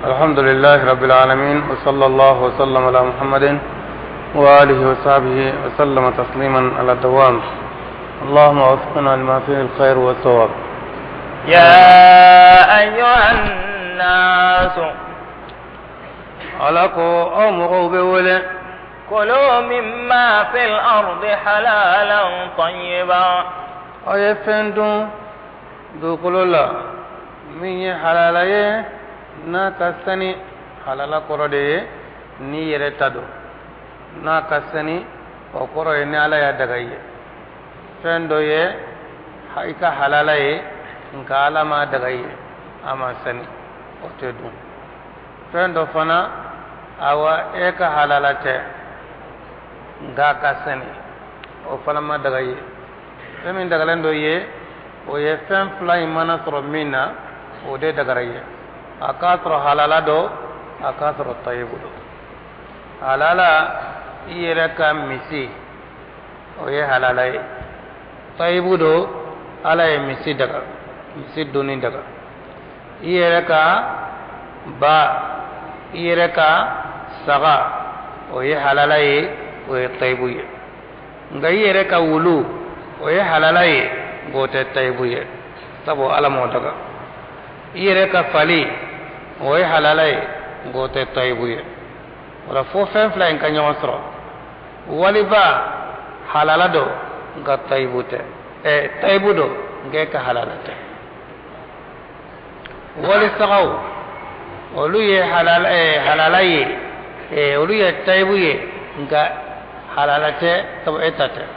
الحمد لله رب العالمين وصلى الله وسلم على محمد وآله وصحبه وسلم تسليما على الدوام. اللهم وفقنا لما فيه الخير والصواب. يا أيها الناس علقوا أو مغوبول كلوا مما في الأرض حلالا طيبا أيفندون دوكولولا من حلالاye na kasani halala korode ni yere tado na kasani o koroye ni ala ya dagaye fendo ye haika halala ye nka ala ma dagaye ama sani o te dun fendo fana awa eka halala te nga kasani o fana ma dagaye femin dagalendo ye o ye fen fula imana soro minna o de dagaraye akasro halala do akasro tayyibu do halala iyere ka misi o ye halala ye tayyibu do ala ye misi daga misi duni daga iyere ka ba iyere ka saga o ye halala ye o ye tayyibu ye nga iyere ka wulu o ye halala ye gote tayyibu ye sabo ala mo daga iyere ka fali o ye halala ye gote tayyibu ye wala fo fen fila in ka ɲɔgɔn sɔrɔ waliba halala do nka tayyibu tɛ tayyibu do nka ka halala tɛ wali sagaw olu ye halala ye olu ye tayyibu ye nka halala tɛ sabu e ta tɛ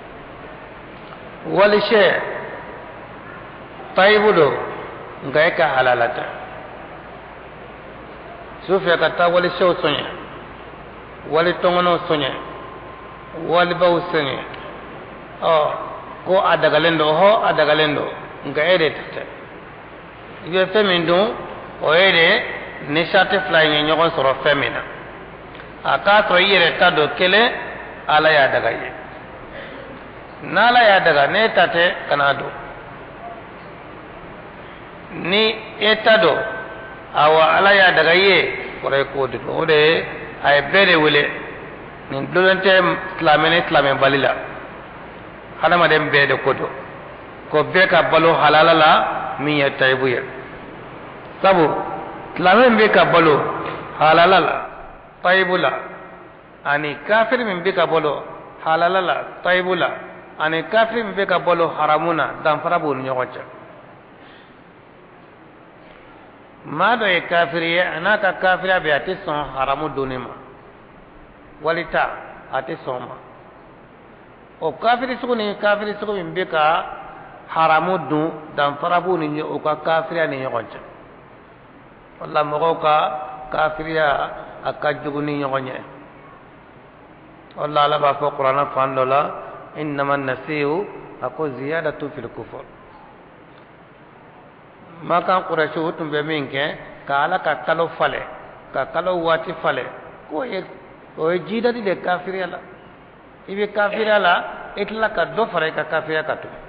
wali sɛ tayyibu do nka e ka halala tɛ sufɛ ka taa wali sɛw sɔɲɛ wali tɔŋɔnɔw sɔɲɛ wali baw sɔɲɛ ko a dagalen do a dagalen do nka e de ta tɛ i bɛ fɛn min dun o ye de ni sati fila in ye ɲɔgɔn sɔrɔ fɛn min na a k'a sɔrɔ i yɛrɛ ta do kelen ala y'a daga ye n'ala y'a daga ne ta tɛ kana do ni e ta do awa ala y'a daga ye kɔrɔ ye k'o de do o de ye a ye bɛɛ de wele nin dulon tɛ silamɛ ni silamɛbali la hadamaden bɛɛ de ko do ko bɛɛ ka balo halala la min ye tayibu ye sabu silamɛ min bɛ ka balo halala la tayibu la ani kafiri min bɛ ka balo halala la tayibu la ani kafiri min bɛ ka balo haramu na danfara b'u ni ɲɔgɔn cɛ maa dɔ ye kafiri ye a n'a ka kafiriya bɛ a tɛ sɔn haramu donni ma walita a tɛ sɔn ma o kafiri sugu ni kafiri sugu min bɛ ka haramu dun danfara b'u ni o ka kafiriya ni ɲɔgɔn cɛ wala mɔgɔw ka kafiriya a ka jugu ni ɲɔgɔn ye wala ala b'a fɔ kuranna fan dɔ la innama nasiyu a ko ziyadatu fil kufur makan quraysh tun bɛ min kɛ ka ala ka kalo falen ka kalo waati falen o ye jidadi de kafiriya la i bɛ kafiriya la i tila ka dɔ fara i ka kafiriya ka tuguni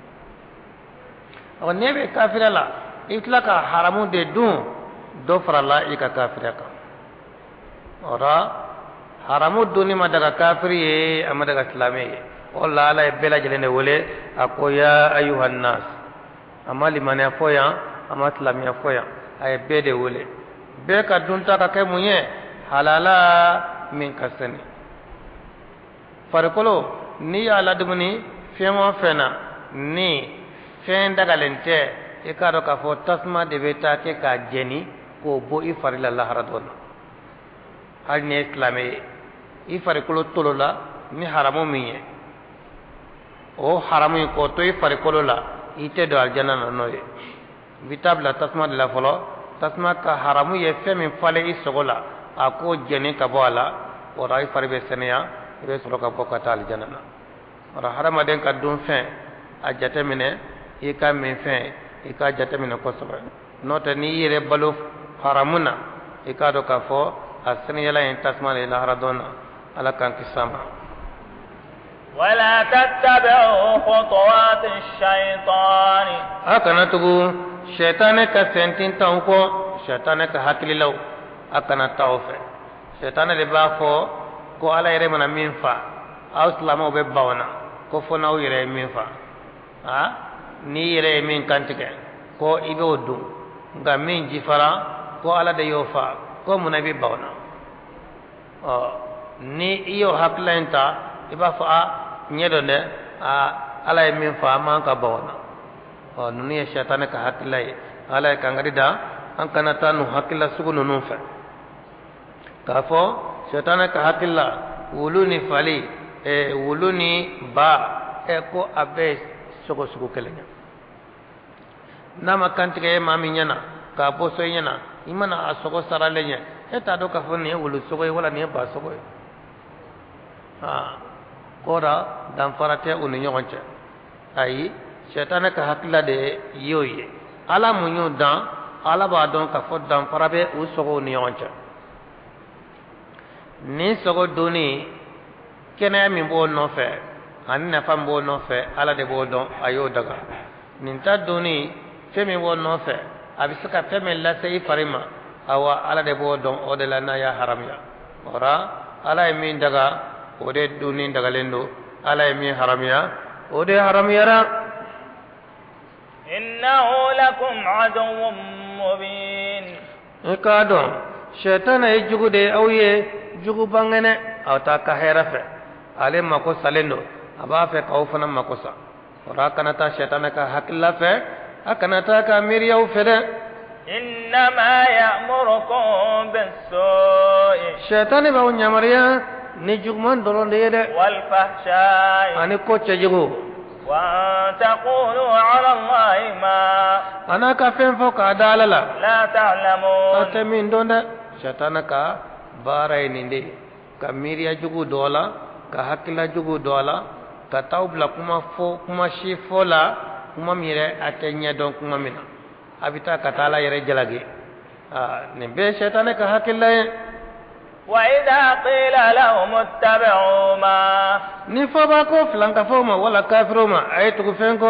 n'e bɛ kafiriya la i tila ka haramu de dun dɔ fara la i ka kafiriya kan o la haramu donni ma daga kafiri ye a ma daga silamɛ ye o la ala ye bɛɛ lajɛlen de wele a ko ya ayuhan nas a ma limaniya fɔ yan a ma silamɛya fɔ yan a ye bɛɛ de wele bɛɛ ka dunta ka kɛ mun ye halala min ka sɛnɛ farikolo n'i y'a ladumuni fɛn o fɛn na ni fɛn dagalen tɛ i k'a dɔn k'a fɔ tasuma de bɛ taa kɛ k'a jɛni k'o bɔ i fari la lahara dɔ la hali ni ye silamɛ ye i farikolo tolo la ni haramu min ye o haramu in k'o to i farikolo la i tɛ don alijana na n'o ye i bɛ taa bila tasuma de la fɔlɔ tasuma ka haramu ye fɛn min falen i sogo la a k'o jɛni ka bɔ a la o la i fari bɛ sɛnɛya i bɛ sɔrɔ ka bɔ ka taa alijana na o la hadamaden ka dun fɛn a jateminɛ i ka min fɛn i ka jateminɛ kosɛbɛ n'o tɛ n'i yɛrɛ balo haramu na i k'a dɔn k'a fɔ a sɛnɛyala in tasuma de lahara dɔn na ala k'an kisi a ma. ولا تتبعوا خطوات الشيطان أكنتبو شيطان كسنتين تنكو shetane ka hakililaw akana tawfe shetane de ba fo ko ala yere mana min fa aw islamo be bawana ko fo naw yere min fa ha ni yere min kantike ko ibe odu nga min jifara ko ala de yo fa ko munabi bawana ni iyo haklenta iba fa nyedo ne ala min fa man ka bawana nuni shetane ka hakilai ala ka ngarida an kana tanu hakilla sugunu nun fa ka fo shetane ka hakilla wuluni fali wuluni ba ko abe sogo sugu kelenya nama kantige mami nyana ka boso nyana imana asogo saralenya eta do ka fo ne wulu sogo wala ne ba sogo kora dan farate unu nyonche ayi shetane ka hakilla de yoye ala munyu dan ala ba don ka fo dan farabe u sogo ni nyonche ni sogo doni kene mi bo no fe ani na fam bo no fe ala de bo don ayo daga nin ta doni fe mi bo no fe abisaka fe me la sei farima awa ala de bo don o de la na ya haram ya ora ala mi daga o de doni daga lendo ala mi haram ya o de haram ya ra innahu lakum aduwwun mubin ikado shaytan ay jugude awye jugu bangene awta ka herafe ale mako salendo aba fe ka ufana makosa ora kanata shaytan ka hakilla fe akanata ka miriyaw fede innama ya'murukum bis-su'i shaytan ba nyamariya ni jugman dolonde yede wal fahsha'i ani ko cejugo wa taqulu 'ala Allahi ma ana ka fen fo ka dalala la ta'lamun atamin donda shaytan ka baray ninde ka miriya jugu dola ka hakila jugu dola ka tawbla kuma fo kuma shi fola kuma mire atenya don kuma mina abita ka tala yere jalage ne be shaytan ka hakila wa idha qila lahum ittabi'u ma ni fo ba ko flanka fo ma wala kafiru ma ayatu fenko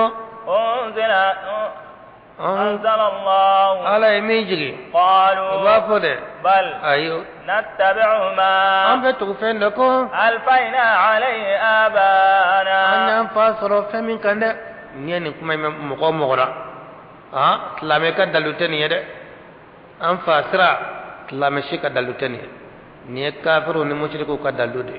أنزل الله على ميجري قالوا بافده بل أيوه نتبع ما أم بتوفين لكم ألفينا عليه آباءنا أنا فاسر فمن كند نيني كم مقام مغرا كلامك دلوتني يد أم فاسرا كلامشي كدلوتني نيه كافر ونمشرك كدلوتي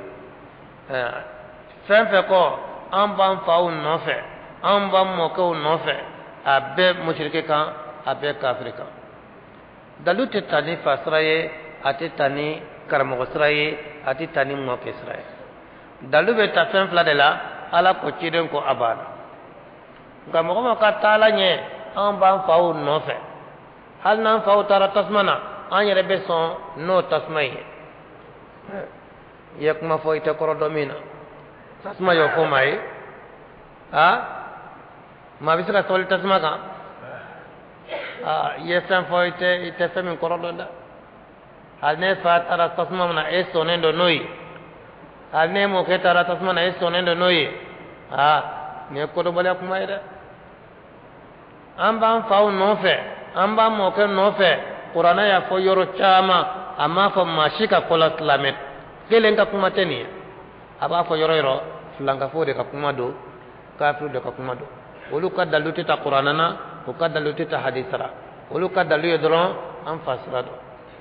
فهم فكو أم بام فاو نوفه أم بام مكو نوفه abe mushrike kan abe kafir kan dalu te tani fasraye ati tani karamo sraye ati tani mo ke sraye dalu be ta fen fla de la ala ko ciden ko abana ngam ko ka tala nye an ban faw no fe hal nan faw tara tasmana an yere be son no tasmay yak ma fo ite ko domina tasma yo ko mai ma bisira sol tasma ka yesan fo ite femi korodonda hal ne fa tara tasma na esonendo noi hal ne mo ke tara tasma na esonendo noi ne ko do bale kuma ida amba faw no fe amba mo ke no fe qur'ana ya fo yoro chama amma fo mashika kola slamet kelen ka kuma teni aba fo yoro flanga fo de ka kuma do kafir de ka kuma do olu ka daluti ta qur'anana o ka daluti ta hadithara olu ka dalu yedron an fasira do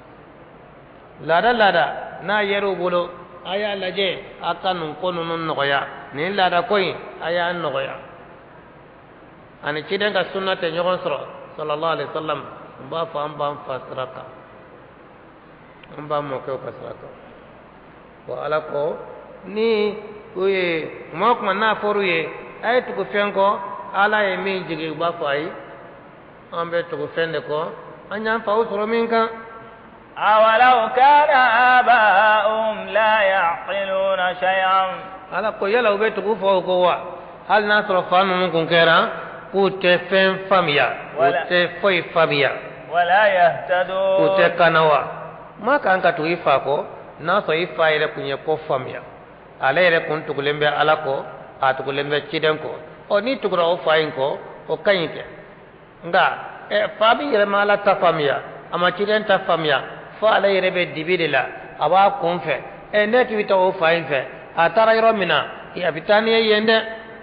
lada na yero bolo aya laje akanu kono non noya ni lada koy aya an noya ani ciden ka sunnate nyogon soro sallallahu alaihi wasallam ba fa am ba fasira ka am ba mo ko fasira ka wa ala ko ni oye mo ko na foruye ay to ko fenko ala ye min jigi ba fay ambe to ko fende ko anya fa usro min kan awalau kana aba'um la ya'qiluna shay'an ala ko yala ube to ko fo ko wa hal nasro fanu mun kun kera ku te fen famia ku te foi famia wala yahtadu ku te kanawa ma kan ka to ifa ko na so ifa ire kunye ko famia ala ire kun to lembe ala ko a to lembe ciden ko o ni tugura o fayin ko o kayinte nga fabi yere mala ta famia ama cilen ta famya fa ala yere be dibide la aba konfe ne ki bita o fain fe atara yoro mina ya bitani yende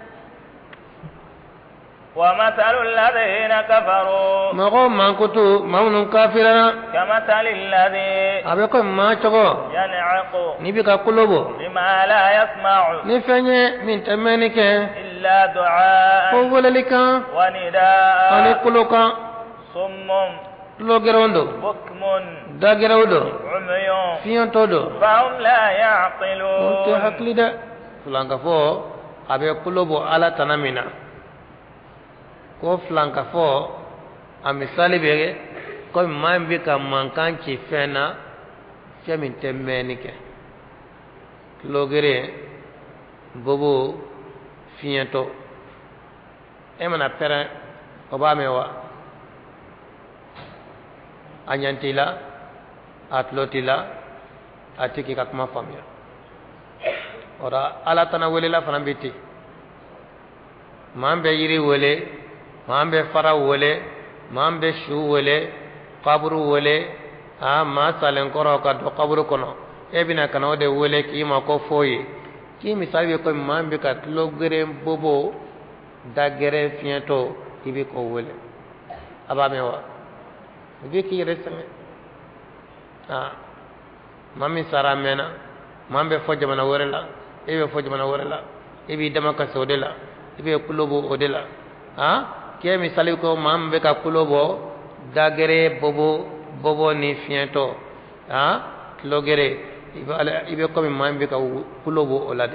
ومثل الذين كفروا مغو مانكوتو ماونون كافرنا كمثل الذي أبيكم ما تقو ينعق نبيك قلوبو لما لا يسمع نفني من تمنك إلا دعاء فوللك ونداء ونقلك صم لوغروندو بكم داغرودو عمي فيونتودو فهم لا يعقلون أنت حقلي ده فلانك فو أبي قلوبو على تنامينا ko flanka fo a misali bege ko mambi ka mankan ci fena femin temmeni ke logere bobo fiento e mana pere o ba mewa anyantila atlotila atiki kakma famia ora ala tana wele la fana biti mambe yiri wele mambe fara wole mambe shu wole qabru wole ma salen koro ka do qabru kono e bina kana de wole ki ma ko foyi ki misal be ko mambe ka logere bobo dagere fiento ibi ko wole aba mewa bi ki resame mami sara mena mambe fojja mana worela ebe fojja mana worela ibi dama ka sodela ibe kulobo odela ke misali ko mambe ka kulobo dagere bobo ni fiento logere ibe ko mambe ka kulobo olade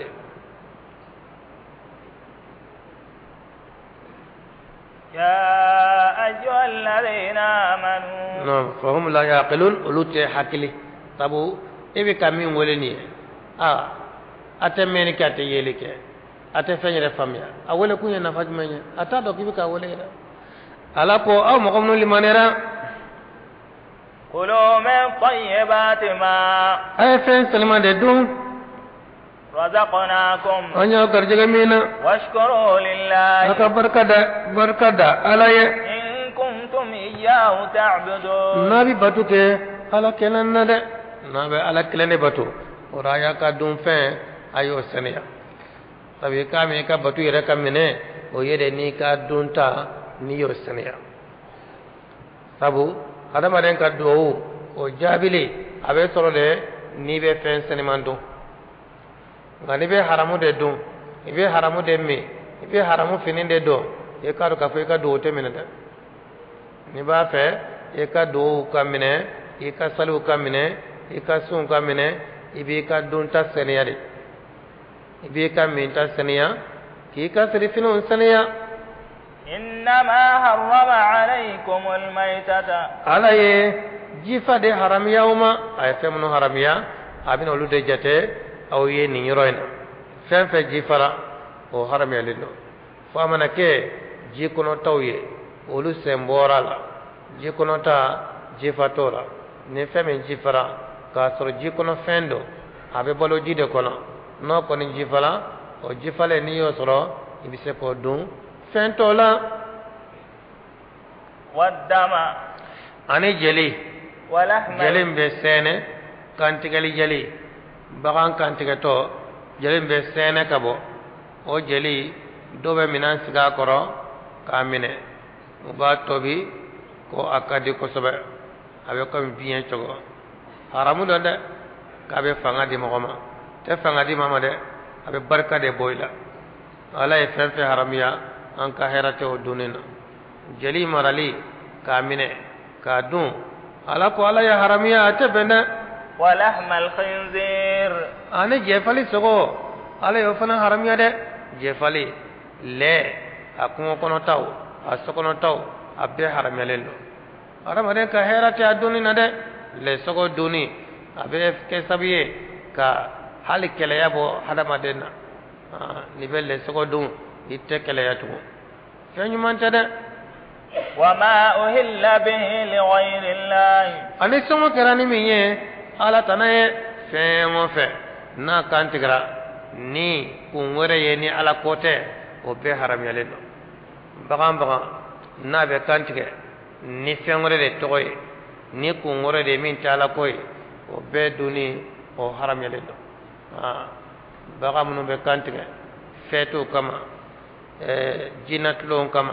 ya ayyuhal ladhina amanu no fahum la yaqilun ulute hakili tabu ibe kamin woleni atemeni ka te yelike ate fenyere famia awole kunya na fajmanya ata do kibika wole ira alapo au mokomno limanera kulu min tayyibati ma ay fen salima de dum razaqnakum onyo garjaga mina washkuru lillahi aka barkada alaye in kuntum iyyahu ta'budun nabi batuke ala kenan nade nabe ala kelene batu oraya ka dum fe ayo senia tabi ka mi ka batu yere ka mine o yede ni ka dunta ni yo senia sabu adama den ka do o jabili abe soro de ni be fen senimandu ngani be haramu de dun ibe haramu de mi ibe haramu finin de do e ka do ka fe ka do te mine de ni ba fe e ka do ka mine e ka salu ka mine e ka sun ka mine ibe ka dunta senia de ibe ka minta saniya ki ka sirifinu saniya innama harrama alaykumul maytata alaye jifa de haram yawma ay femno haramiya abin olude jate aw ye ni yoroyna fen fe jifara o haramiya lindo fa manake ji kono tawye olu semborala ji kono ta jifatora ne femen jifara ka soro ji kono fendo abe bolo jide kono no ko ni jifala o jifale ni yo soro ibise ko dun fentola waddama ani jeli walahma jelim be sene kantigali jeli bagan kantigato jelim be sene kabo o jeli dobe minan siga koro kamine muba tobi ko akadi ko sobe abe ko bien chogo haramu donde kabe fanga di mogoma te fanga di mama de abe barka de boyla ala e fenfe haramiya an ka herate o dunina jeli marali kamine ka dun ala ko ala ya haramiya ate bena walahma alkhinzir ane jefali sogo ala yo fana haramiya de jefali le akun kono taw asokono taw abbe haramiya lendo arama de ka herate adunina de le sogo duni abe ke sabiye ka hali keleya bo hadama denna ni belle sogo dun itte keleya tu fenyu manta de wama uhilla bihi li ghayri allah ani somo kerani minye ala tanaye fengo fe na kantigra ni kunwere ye ni ala kote o be haram yaleno bagam na be kantige ni fengore de toy ni kungore de min tala koy o be duni o haram yele do baga munu be kantige fetu kama jinatlo kama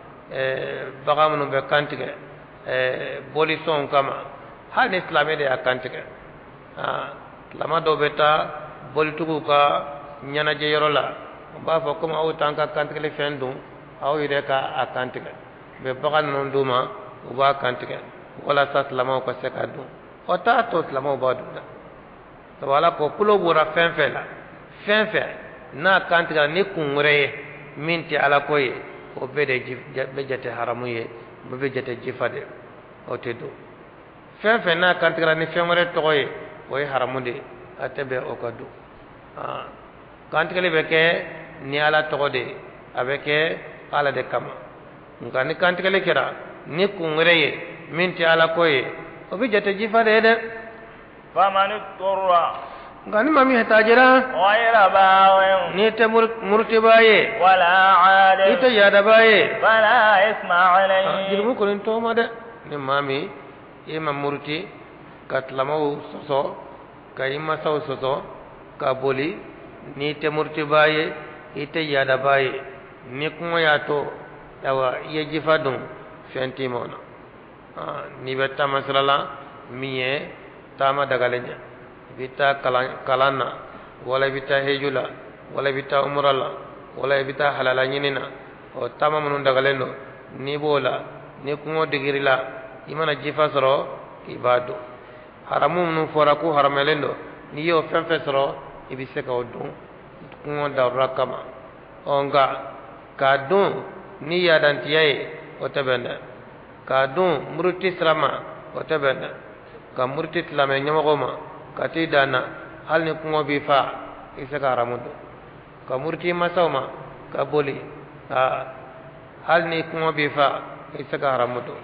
baga munu be kantige bolison kama hal islame de akantige lama do beta bolitugu ka nyana je yorola ba fa kuma o tanka kantige fendu aw ire ka akantige be baga non duma o ba kantige wala sa lama ko sekadu o ta to lama ba du to wala ko pulo bura fenfe la fenfe na kantiga ni kungure minti ala koye o bede be jate haramu ye be jate jifade o tedo fenfe na kantiga ni femore toye o haramu de atebe o kadu kantiga le beke ni ala togode abeke ala de kama ngani kantiga le kira ni kungure ye minti ala koye o be jate jifade de فمن اضطر غني مامي هتاجرا غير باغ نيت مرتبايه ولا عاد نيت يادبايه فلا اسم عليه جرمو كلن توما ده ني مامي يما مرتي كاتلمو سوسو كايما سوسو كابولي نيت مرتبايه ite yadabaye ni kuma yato yawa yejifa dum fenti mona ni betta masalala miye tama dagalenya bita kalana wala bita hejula wala bita umrala wala bita halala nyinina o tama munun dagalendo ni bola ni kungo digirila imana jifa soro ibadu haramu munun foraku haramelendo ni yo femfe soro ibise ka odun kungo darura kama onga kadun ni yadantiyaye o tabenda kadun muruti srama o tabenda ka murti tilame nyamagoma kati dana hal ni kungo bi fa isa ka ramudo ka murti masawma ka boli hal ni kungo bi fa isa ka ramudo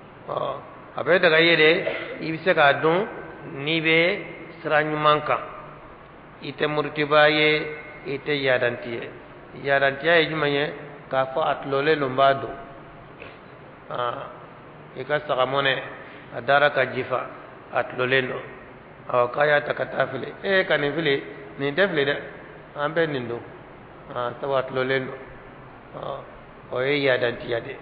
abe daga yede ibisa ka dun ni be sranyu manka ite murti baye ite yadantiye jumanye ka fa atlole lumbado ika sagamone adara ka jifa atlolendo aw kaya takatafile kanin file ni defle de ambe nindo tawa atlolendo o ya danti yade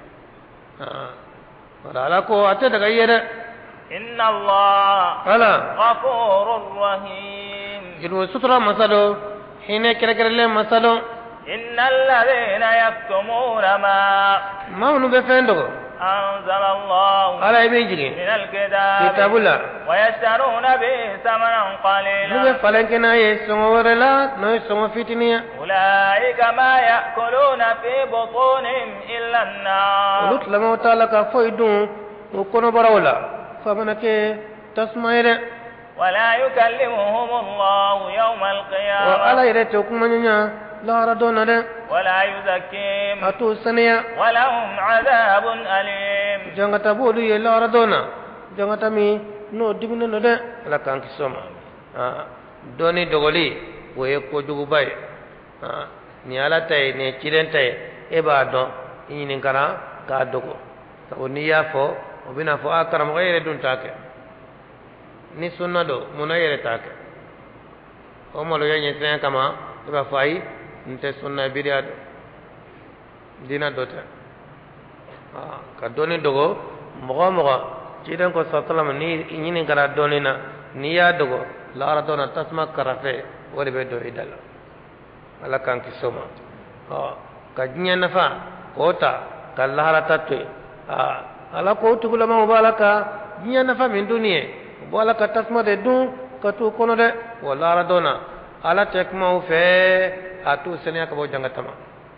wala ko ate daga yede inna allah ala ghafurur rahim idu sutra masalo hine kere masalo innal ladhina yaktumuna ma unu be fendo أنزل الله على يبيجي من الكتاب كتاب الله ويشترون به ثمنا قليلا نبي فلنكنا يسمو ورلا نيسمو فتنيا أولئك ما يأكلون في بطونهم إلا النار ولت لما تعالى فويدون وكونوا براولا فمنك تسمعين ولا يكلمهم الله يوم القيامة وعلى يرتكم مننا لا ردونا ده ولا يزكيهم أتو سنيا ولهم عذاب أليم جنگتا بولو يلا ردونا جنگتا مي نو دبنا نده لكان كسوما دوني دوغولي ويكو جوغو باي ni ala tay ne ciren tay e ba don ini kara ka dogo to ni ya fo o bina fo akaram gayre dun take ni sunna do munayere take o mo lo yanye sen kama ba fay nte sunna bidia dina dota ka doni dogo mogo ciren ko sallallahu ni ini kara donina ni ya dogo la radona tasma karafe wori be do idala ala kan kisoma ka jinya nafa kota ka lahara tatwe ala ko tugula ma mubalaka jinya nafa min duniye mubalaka tasma de dun ka tu kono de wala radona ala tekma fe atu senya ka bo jangatama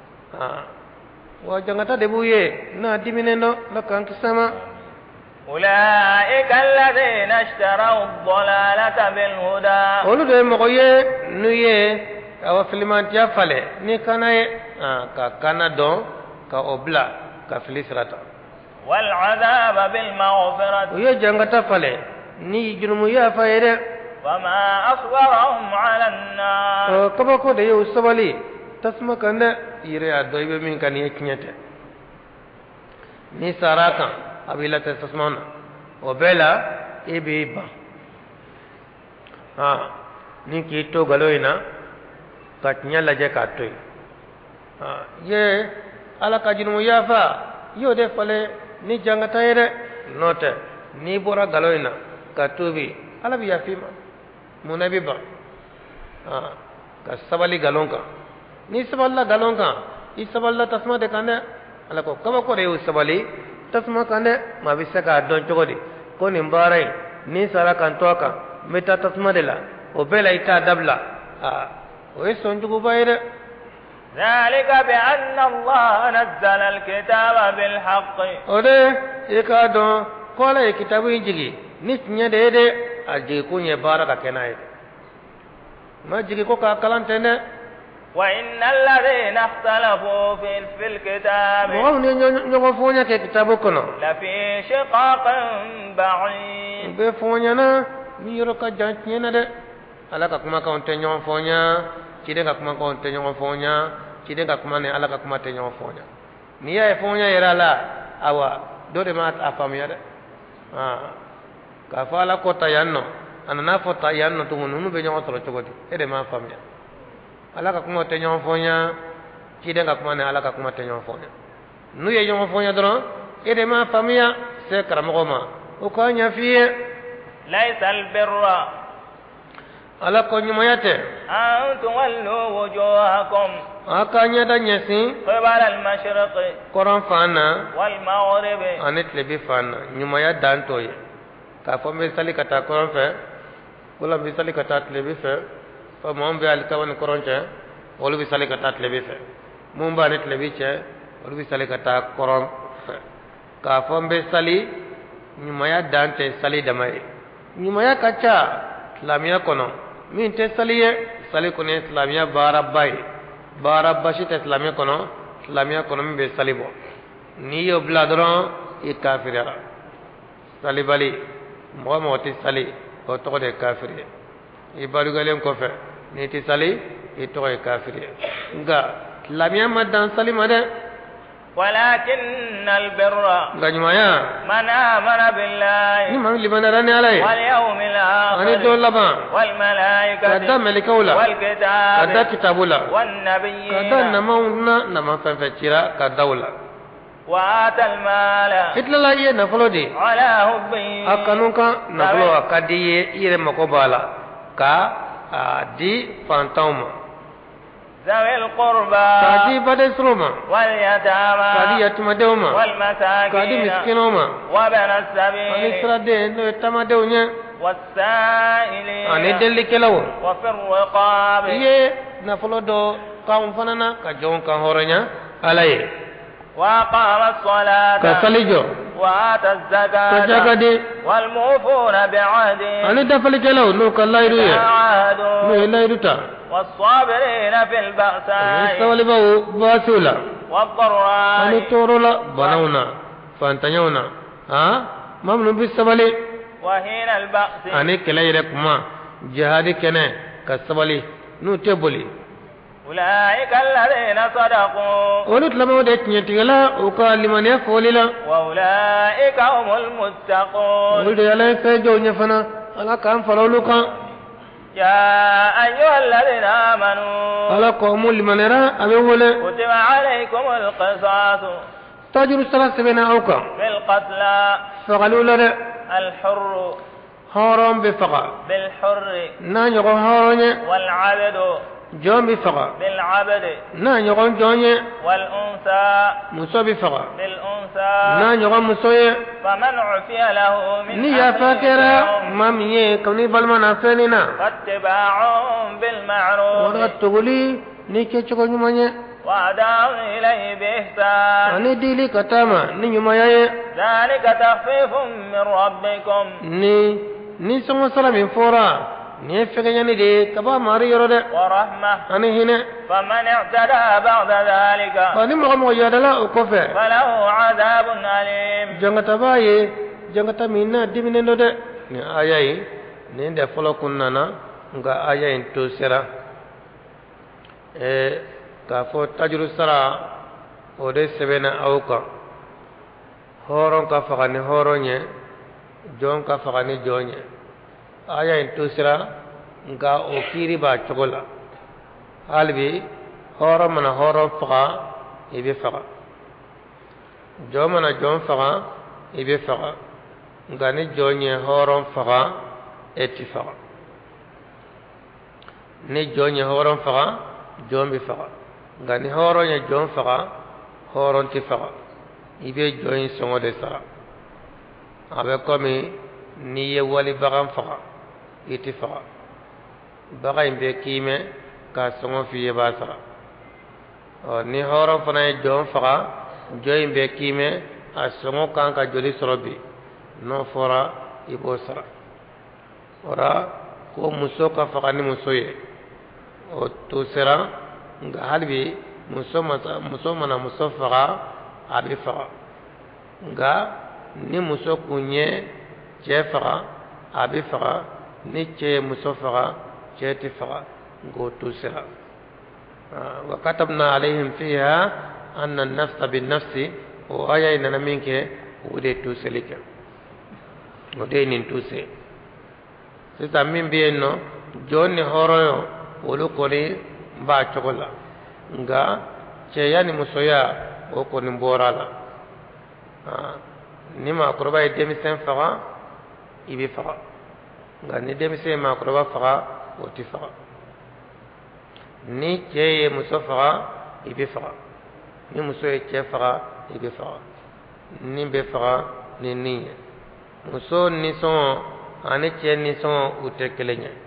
wa jangata de buye na diminendo la kan kisama أولئك الذين اشتروا الضلالة بالهدى أولو ده مغوية نوية أو فيلمان تيافالي ني كاناي كانا دون كأوبلا كفليسراتا والعذاب بالمغفرة ويا جانغتا فالي ني جنمو يا فايرة وما أصبرهم على النار كما كو ده يوسبالي تسمى كندا يري أدوي بمين كان يكنيته ني ساراكا أبيلا تسمعنا o bela ibi ba ni ki to galoina katnya laje katoi ye ala kajinu yafa yo de fale ni jangata yere note ni bora galoina katubi ala bi yafima munabi ba ka sabali galonka ni saballa galonka isaballa tasma de kande ala ko kaba ko re usabali tasma kande ma bisaka don chogodi ko ni mbarai ni sara kantoka meta tasma de la o bela ita dabla o esonjugo bayre ذلك بأن الله نزل الكتاب بالحق ode ikado kola kitabu injigi nisnya dede aji kunye baraka kenai ma jigi ko ka kalantene وإن الذين اختلفوا في الكتاب نغفونا كتابو كنا لفي شقاق بعيد بفونا ميرو كجانتنا ده ala ka kuma ka onte nyon fonya kide ka kuma ka onte nyon fonya kide ka kuma ne ala ka kuma te nyon fonya ni ya fonya yera la awa do de mat afamya de ka fala ko ta yanno anana fo ta yanno to nunu be nyon toro chogoti e de ma famya ala ka kuma te nyon fonya kide ka kuma ne ala ka kuma te nyon fonya nu ye nyon fonya dron e de ma famya se karamo ma o ka nya fiye laysa albirra ala ko nyumayate an tuwallu wujuhakum akanya da nyesi qibala al-mashriq koran fana wal maghrib anit lebi fana nyumaya dantoye ka fo me sali kata koran fe wala bi sali kata lebi fe fa mom be al kawan koran che wala bi sali kata lebi fe mom ba nit lebi che wala bi sali kata koran fe ka fo be sali nyumaya dante sali damai nyumaya kacha islamia kono min te saliye sali kono islamia bara bashi te islamia kono min be salibo ni yo bladron e kafira sali bali mo ti sali o to de kafiri e balu galen ko fe ni ti sali e to e kafiri nga islamia madan sali made ولكن البر غنيمايا من آمن بالله من لمن راني عليه واليوم الآخر أنا دول لبا والملائكة كذا ملكولا والكتاب كذا كتابولا والنبيين كذا نما فنفتشرا كذاولا وآتى المال إتلا لا ينفلو دي على حبه أكنوكا نفلو أكادي يرمكوبالا كا دي فانتوما ذوي القربى كادي بدسروما واليتامى كادي يتمدوما والمساكين كادي مسكينوما وابن السبيل أنسرادين يتمدونيا والسائلين أني دلي كلاو وفي الرقاب يه نفلو دو كاون فنانا كجون كهورنيا عليه وأقام الصلاة كسليجو وآتى الزكاة كجاكدي والموفون بعهدهم أني دفلي كلاو نو كلا يروي نو إلا يروتا والصابرين في البأساء استولي باو باسولا والضراء أني تورولا بناونا فانتنيونا ممنون بالسبلي وحين البأس أني كلا يركما جهادي كنا كسبلي نو تبولي أولئك الذين صدقوا ولت لما ودت نيتيلا وقال لمن يفعل لا وأولئك هم المتقون ولد يلا سجوا نفنا على كام فلولوكا يا أيها الذين آمنوا على قوم لمن يرى أبي ولا كتب عليكم القصاص تاجر الثلاث بين أوكا في القتلى فقالوا لنا الحر هارم بفقا بالحر نانيو هارون والعبد جون بفقا بالعبد نانيو جون والأنثى مسو بفقا بالأنثى نانيو مسو فمن عفي له من نيا فاكرة مامي كوني بالمنا فيننا فاتباع بالمعروف ورا تقولي نيكي تشكو نيمانيا وأداء إليه بإحسان أني ديلي كتاما نيمايا ذلك تخفيف من ربكم ni songo sala min fora ni fege nyani de kaba mari yoro de ورحمة ani hine فمن اعتدى بعد ذلك bani mo yadala o ko fe فله عذاب أليم jangata baye jangata minna dimine no de ni ayayi ni de folo kunnana nga ayayin to sera ka fo tajru sara o de sebena awka horon ka faga ni horonye jon ka faga ni jonye aya in tusira nga o kiri ba chogola halbi horo mana horo faga ibe faga jon mana jon faga ibe faga nga ni jonye horo faga eti faga ni jonye horo faga jon bi faga nga ni horo nya jon faga horo ti faga ibe jon songo de sara abe komi ni ye wali bagan faga iti faga baga imbe kime ka songo fiye ba sara ni horo fana ye jon faga jo imbe kime a songo kan ka joli sorobi no fora ibo sara ora ko muso ka faga ni muso ye o to sera nga halbi muso mana muso faga abi faga nga ni muso kunye cɛ faga a bi faga ni cɛ muso faga cɛ ti faga ngo to sira wa katabna alaihim fiha anna an-nafsa bin-nafsi o aya inana minke o de to selike o de nin to se sisa min bi no jonni horoyo wolu koni ba chogola nga cɛ yani muso ya o koni borala ni ma koroba ye denmisɛn faga i bi faga nka ni denmisɛn ma koroba faga o ti faga ni cɛ ye muso faga i bi faga ni muso ye cɛ faga i bi faga ni bɛ faga ni nin ye muso nisɔngɔ ani cɛ nisɔngɔ u tɛ kelen ye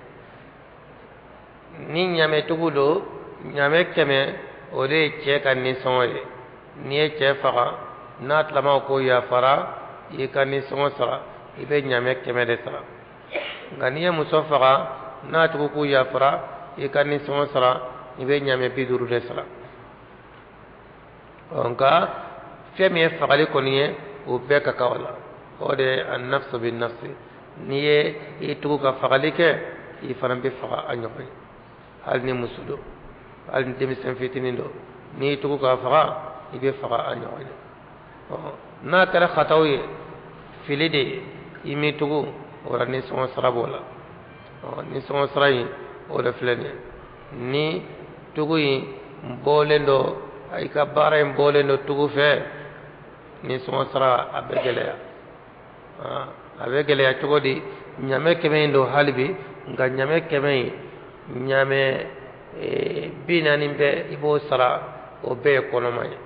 ni ɲamɛtugu don ɲamɛ 100 o de ye cɛ ka nisɔngɔ ye n'i ye cɛ faga n'a tilama ko yafara i ka nisɔngɔ sara i bɛ ɲamɛ 100 de sara nka n'i ye muso faga n'a tugu ko yafara i ka nisɔngɔ sara i bɛ ɲamɛ 50 de sara nka fɛn min ye fagali kɔni ye o bɛɛ ka kan o la o de ye an-nafsu bin-nafsi n'i ye i tugu ka fagali kɛ i fana bɛ faga a ɲɔgɔn ye hali ni muso don hali ni denmisɛn fitinin don n'i tugu ka faga i bɛ faga a ɲɔgɔn ye n'a kɛra khataw ye fili de i mi tugu o la nisɔngɔ sara b'o la nisɔngɔ sara in o de filɛ nin ye ni tugu in bɔlen don i ka baara in bɔlen don tugu fɛ nisɔngɔ sara a bɛ gɛlɛya a bɛ gɛlɛya cogo di ɲamɛ 100 in don hali bi nka ɲamɛ 100 in ɲamɛ 40 bɛ i b'o sara o bɛɛ ye kɔnɔma ye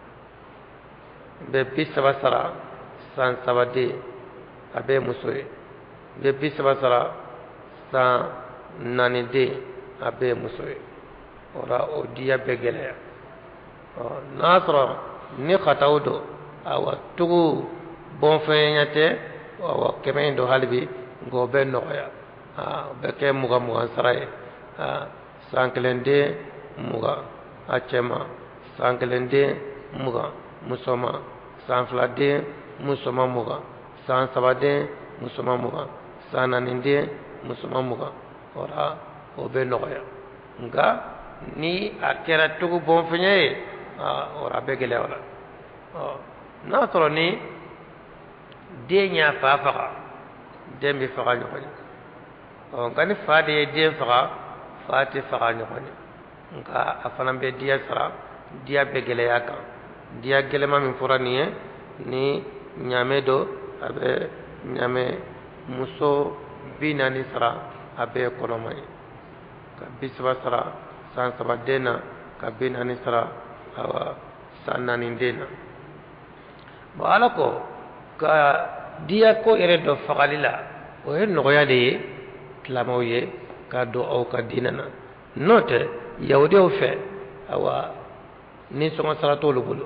bɛ 30 sara san 3 den a bɛ muso ye bɛ 30 sara san 4 den a bɛ muso ye o la o diya bɛ gɛlɛya n'a sɔrɔ ni khataw don awa tugu bɔnfɛnya tɛ awa 100 in don hali bi nka o bɛ nɔgɔya o bɛ kɛ 20 sara ye san 1 den 20 a cɛ ma san 1 den 20 muso ma san 2 den muso ma 20 san 3 den muso ma 20 san 4 den muso ma 20 o la o bɛ nɔgɔya nka ni a kɛra tugu bɔnfɛnya ye o la a bɛ gɛlɛya o la n'a sɔrɔ ni den y'a fa faga den bɛ faga ɲɔgɔn ye nka ni fa de ye den faga fa tɛ faga ɲɔgɔn ye nka a fana bɛ diya sara diya bɛ gɛlɛya kan diya gɛlɛma min fɔra nin ye ni ɲamɛ don a bɛ ɲamɛ muso 40 sara a bɛ ye kɔnɔma ye ka 30 sara san 3 den na ka 40 sara awa san 4 den na bon ala ko ka diya ko yɛrɛ dɔ fagali la o ye nɔgɔya de ye tilamaw ye ka don aw ka diinɛ na n'o tɛ yahudiw fɛ awa ni sɔngɔ sara t'olu bolo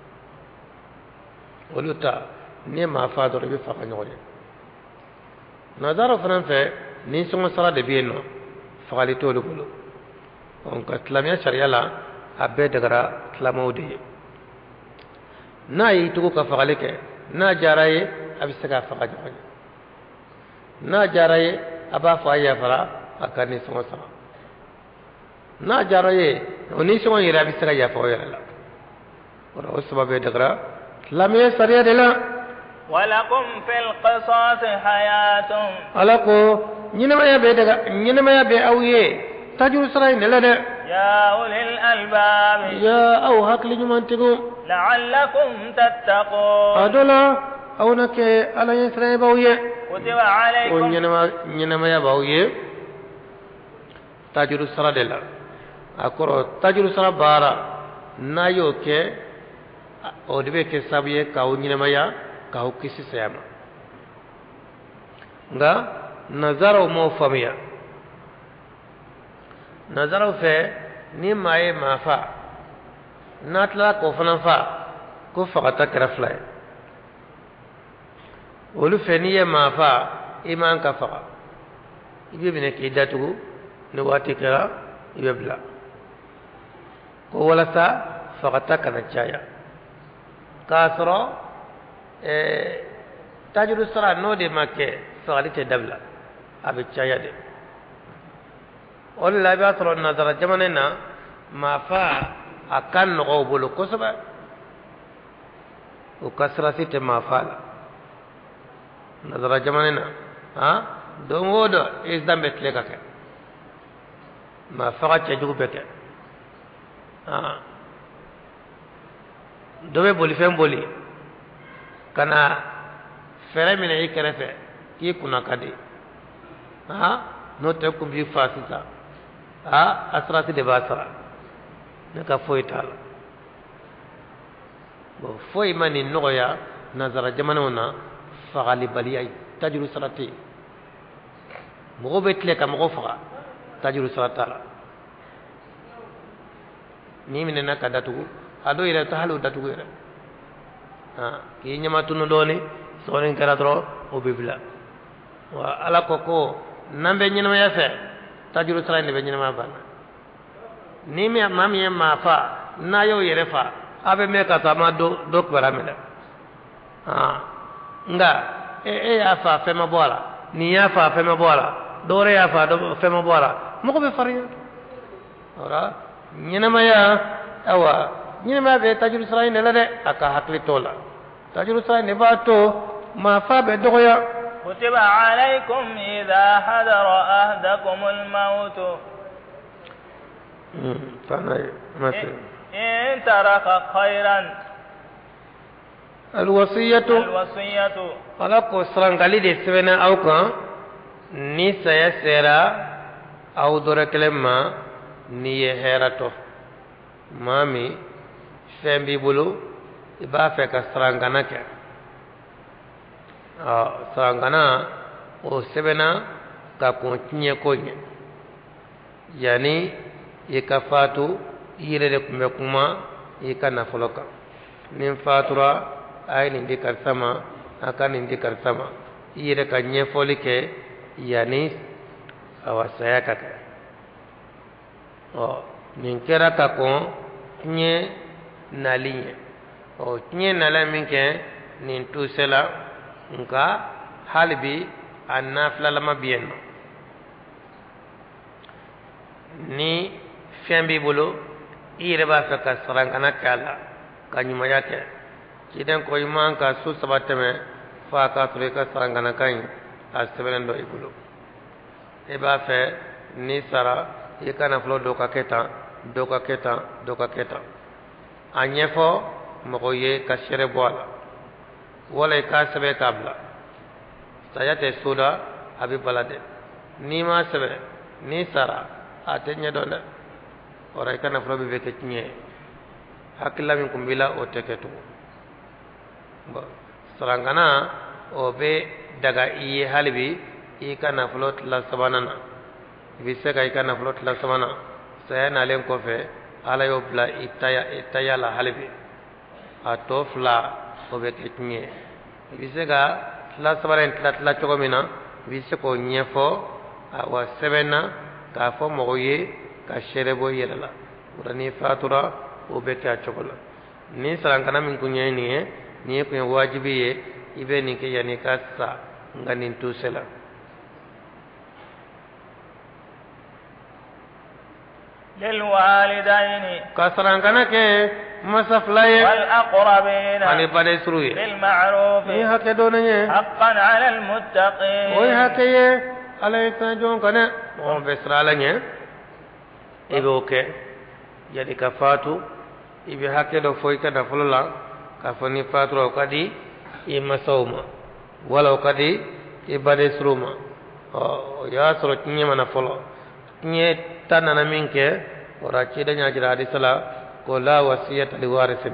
olu ta ni maa fa dɔrɔn i bɛ faga ɲɔgɔn ye nazaraw fana fɛ ni sɔngɔ sara de bɛ yen nɔ fagali t'olu bolo nka silamɛya sariya la a bɛɛ dagara tilamaw de ye n'a y'i tugu ka fagali kɛ n'a diyara ye a bɛ se k'a faga ɲɔgɔn ye n'a diyara ye a b'a fɔ a yafara a ka nisɔngɔ sara n'a diyara ye o nisɔngɔ yɛrɛ a bɛ se ka yafa o yɛrɛ la o sababu ye dagara silamɛya sariya de la ولكم في القصاص حياة alako ñinama ya be daga ñinama ya be awye tajuru saray ne la de يا أولي الألباب ya aw hakli ñumantigu لعلكم تتقون adola awna ke ala yen saray bawye كتب o عليكم ñinama ya bawye tajuru sara de la akoro tajuru sara bara nayo ke o de be ke sabuye kaw ñinama ya kaw kisi sayama nga nazaro mo famiya nazaro fe ni maye mafa natla ko fana fa ko faqata karafla olu fe ni ye mafa iman ka faqa ibe bine ki datu ni wati kara ibe bla ko wala sa faqata kana chaya kasro tajuru sara no de make faqalite dabla abe chaya de wala ba toro nazara jamanena ma fa akan no bolo kosoba o kasra site ma fa nazara jamanena ha dongodo isdam betle kake ma fa cha jugu beke ha dobe boli fem boli kana fere mine ikerefe ki kuna kadi ha no te ko bi fasita ha asrati de basara ne ka foyi tala bo foyi mani noya nazara jamanona fagali baliyay tajru sarati mo betle ka mo faga tajru saratala ni mine na kadatu ado ire to halu datu ire ha ki nyama tunu doni sonin karatro o bibla wa ala koko nambe nyinama ya fe tajuru sara ne be nyinama bana ni me mami ma fa na yo yere fa abe me ka ta ma do baramela ha nga ya fa fe ma bola ni ya fa fe ma bola dore ya fa do fe ma bola mo ko be fariya ora nyinama ya awa nyinama be tajuru sara ne la de aka hakli tola tajuru sara ne ba to ma fa be doya كتب عليكم إذا حضر أحدكم الموت إن ترك خيرا الوصية على قصران قليل سوينا أو كان ني سيسيرا أو دور كلمة ني هيراتو مامي فهم بيبولو إبا فيك سران كناك sarangana o sebena ka kontinye konye yani ika fatu yire de kumbe kuma ika nafoloka nin fatura ay nin dikar sama aka nin dikar sama yire ka nyefoli ke yani awasaya ka o nin kera ka kon nye nalinye o nye nalamin ke nin tusela nka halibi anna flalama biyenno ni fembi bulu ire ba fe ka sarangana kala kanyuma yake kiden ko iman ka su sabateme fa ka ture ka sarangana kan asbelendo ibulu e ba fe ni sara e kana flo do ka keta anyefo mo ye ka shere boala wala ka sebe kabla sayate suda abi balade ni ma sebe ni sara atenya dole ora kana frobe be ke nye hakilla min kumbila o teketu ba sarangana o be daga iye halibi i kana flot la sabanana bi se ka i kana flot la sabana sayana len ko fe ala yo bla itaya la halibi atofla o be ke nye bise ga tla sabaren tla chogomina bise ko nyefo wa sebena ka fo moye ka sherebo yela urani fatura o be ka chogola ni sarangana min kunye ni ko wajibi ye ibe ni ke yani ka sa nganin tusela lil walidaini ka sarangana ke masaflaye والأقربين ani bade suruye بالمعروف ni hake do nanye حقا على المتقين oy hake ye alay tan jon kane on besrala nye ibe oke jadi ka fatu ibe hake do foy ka da fulula ka foni fatu kadi e masawma wala kadi e bade suruma o ya soro tinye mana folo tinye tanana minke ora cida nya jira di sala ko la wasiyata li warisin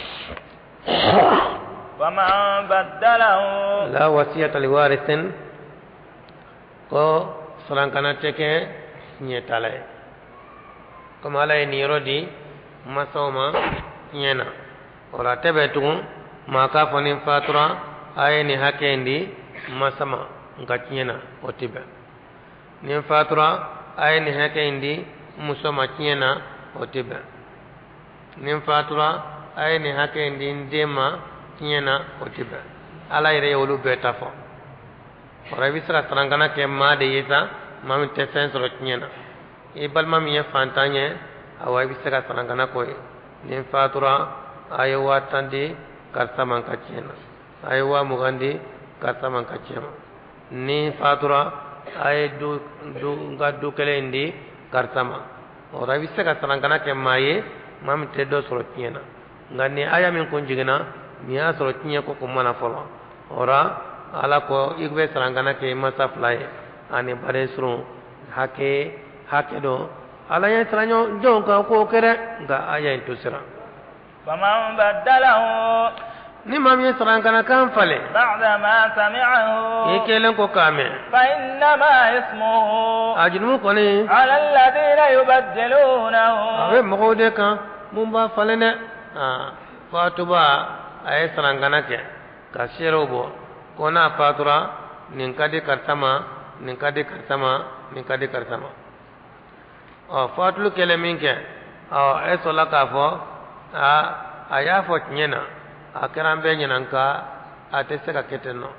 ومن بدله la wasiyata li warisin ko sarankana teke nye tale ko mala ni rodi masoma nyena ora tebe tu maka foni fatura ay ni hakendi masama ngachnyena otibe ni fatura ay ni hakendi musoma nyena otibe ni fatura ay ni hakendi ndema nyena otibe ala ire yolu betafo ora bisra sarangana ke ma de yita mami te sensoro nyena e balma mi fantanye awa bisra sarangana ko ni fatura ay watandi karsaman kachena ay wa mugandi karsaman kachema ni fatura ay du ngaddu kelendi karsama ora wisse ka sarangana ke maye mam teddo soro tiena ngani aya min ko jigina miya soro tinya ko mana folo ora ala ko igbe sarangana ke masa fly ani bare suru hake do ala ya tranyo jonka ko kere ga aya to sira فمن بدله ni mam ye sarangana kan fale بعدما سمعه yekelen ko kame فإنما اسمه ajinu ko ni على الذين يبدلونه awe mogode kan mun ba fale ne fatuba ay sarangana ke ka sherobo kona fatura nin kadi kartama nin kadi kartama fatul kele minke ay sola ka fo aya fo nyena akiran be nyena ka atese ka ketenno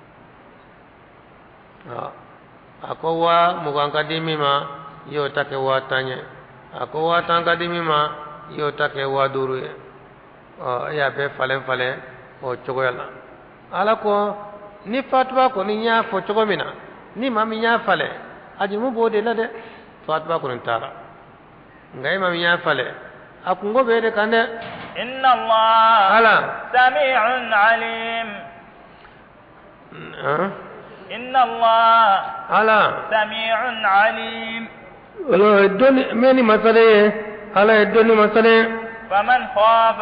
akowa muganka dimima yo take watanye akowa tanka dimima yo take waduruye ya be falen o chogoyala ala ko ni fatwa ko ni nya fo chogomina ni mami nya fale aji mu bode la de fatwa ko ntara ngai mami nya fale akungo be de kande إن الله ala سميع عليم إن الله ala سميع عليم wala doni meni masale ala doni masale فمن خاف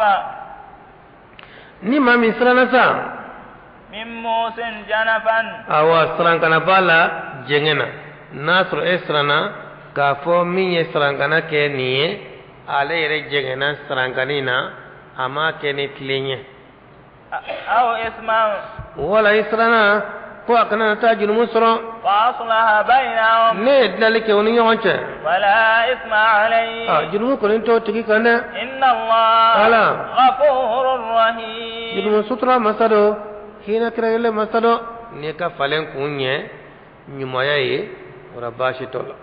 ni mami srana sa من موس جنفا awa srankana bala jengena nasr esrana ka fo mi srankana ke niye ale yere jengena srankanina ama ke ni tlenye أو إثما wala israna ko akana tajul musra فأصلح بينهم ne dalike woni yonche ولا إثم عليه jurmu ko to tigi kana إن الله ألا. غفور رحيم jurmu sutra masado hina krele masado ne ka falen kunye nyumaya yi ora bashi tolo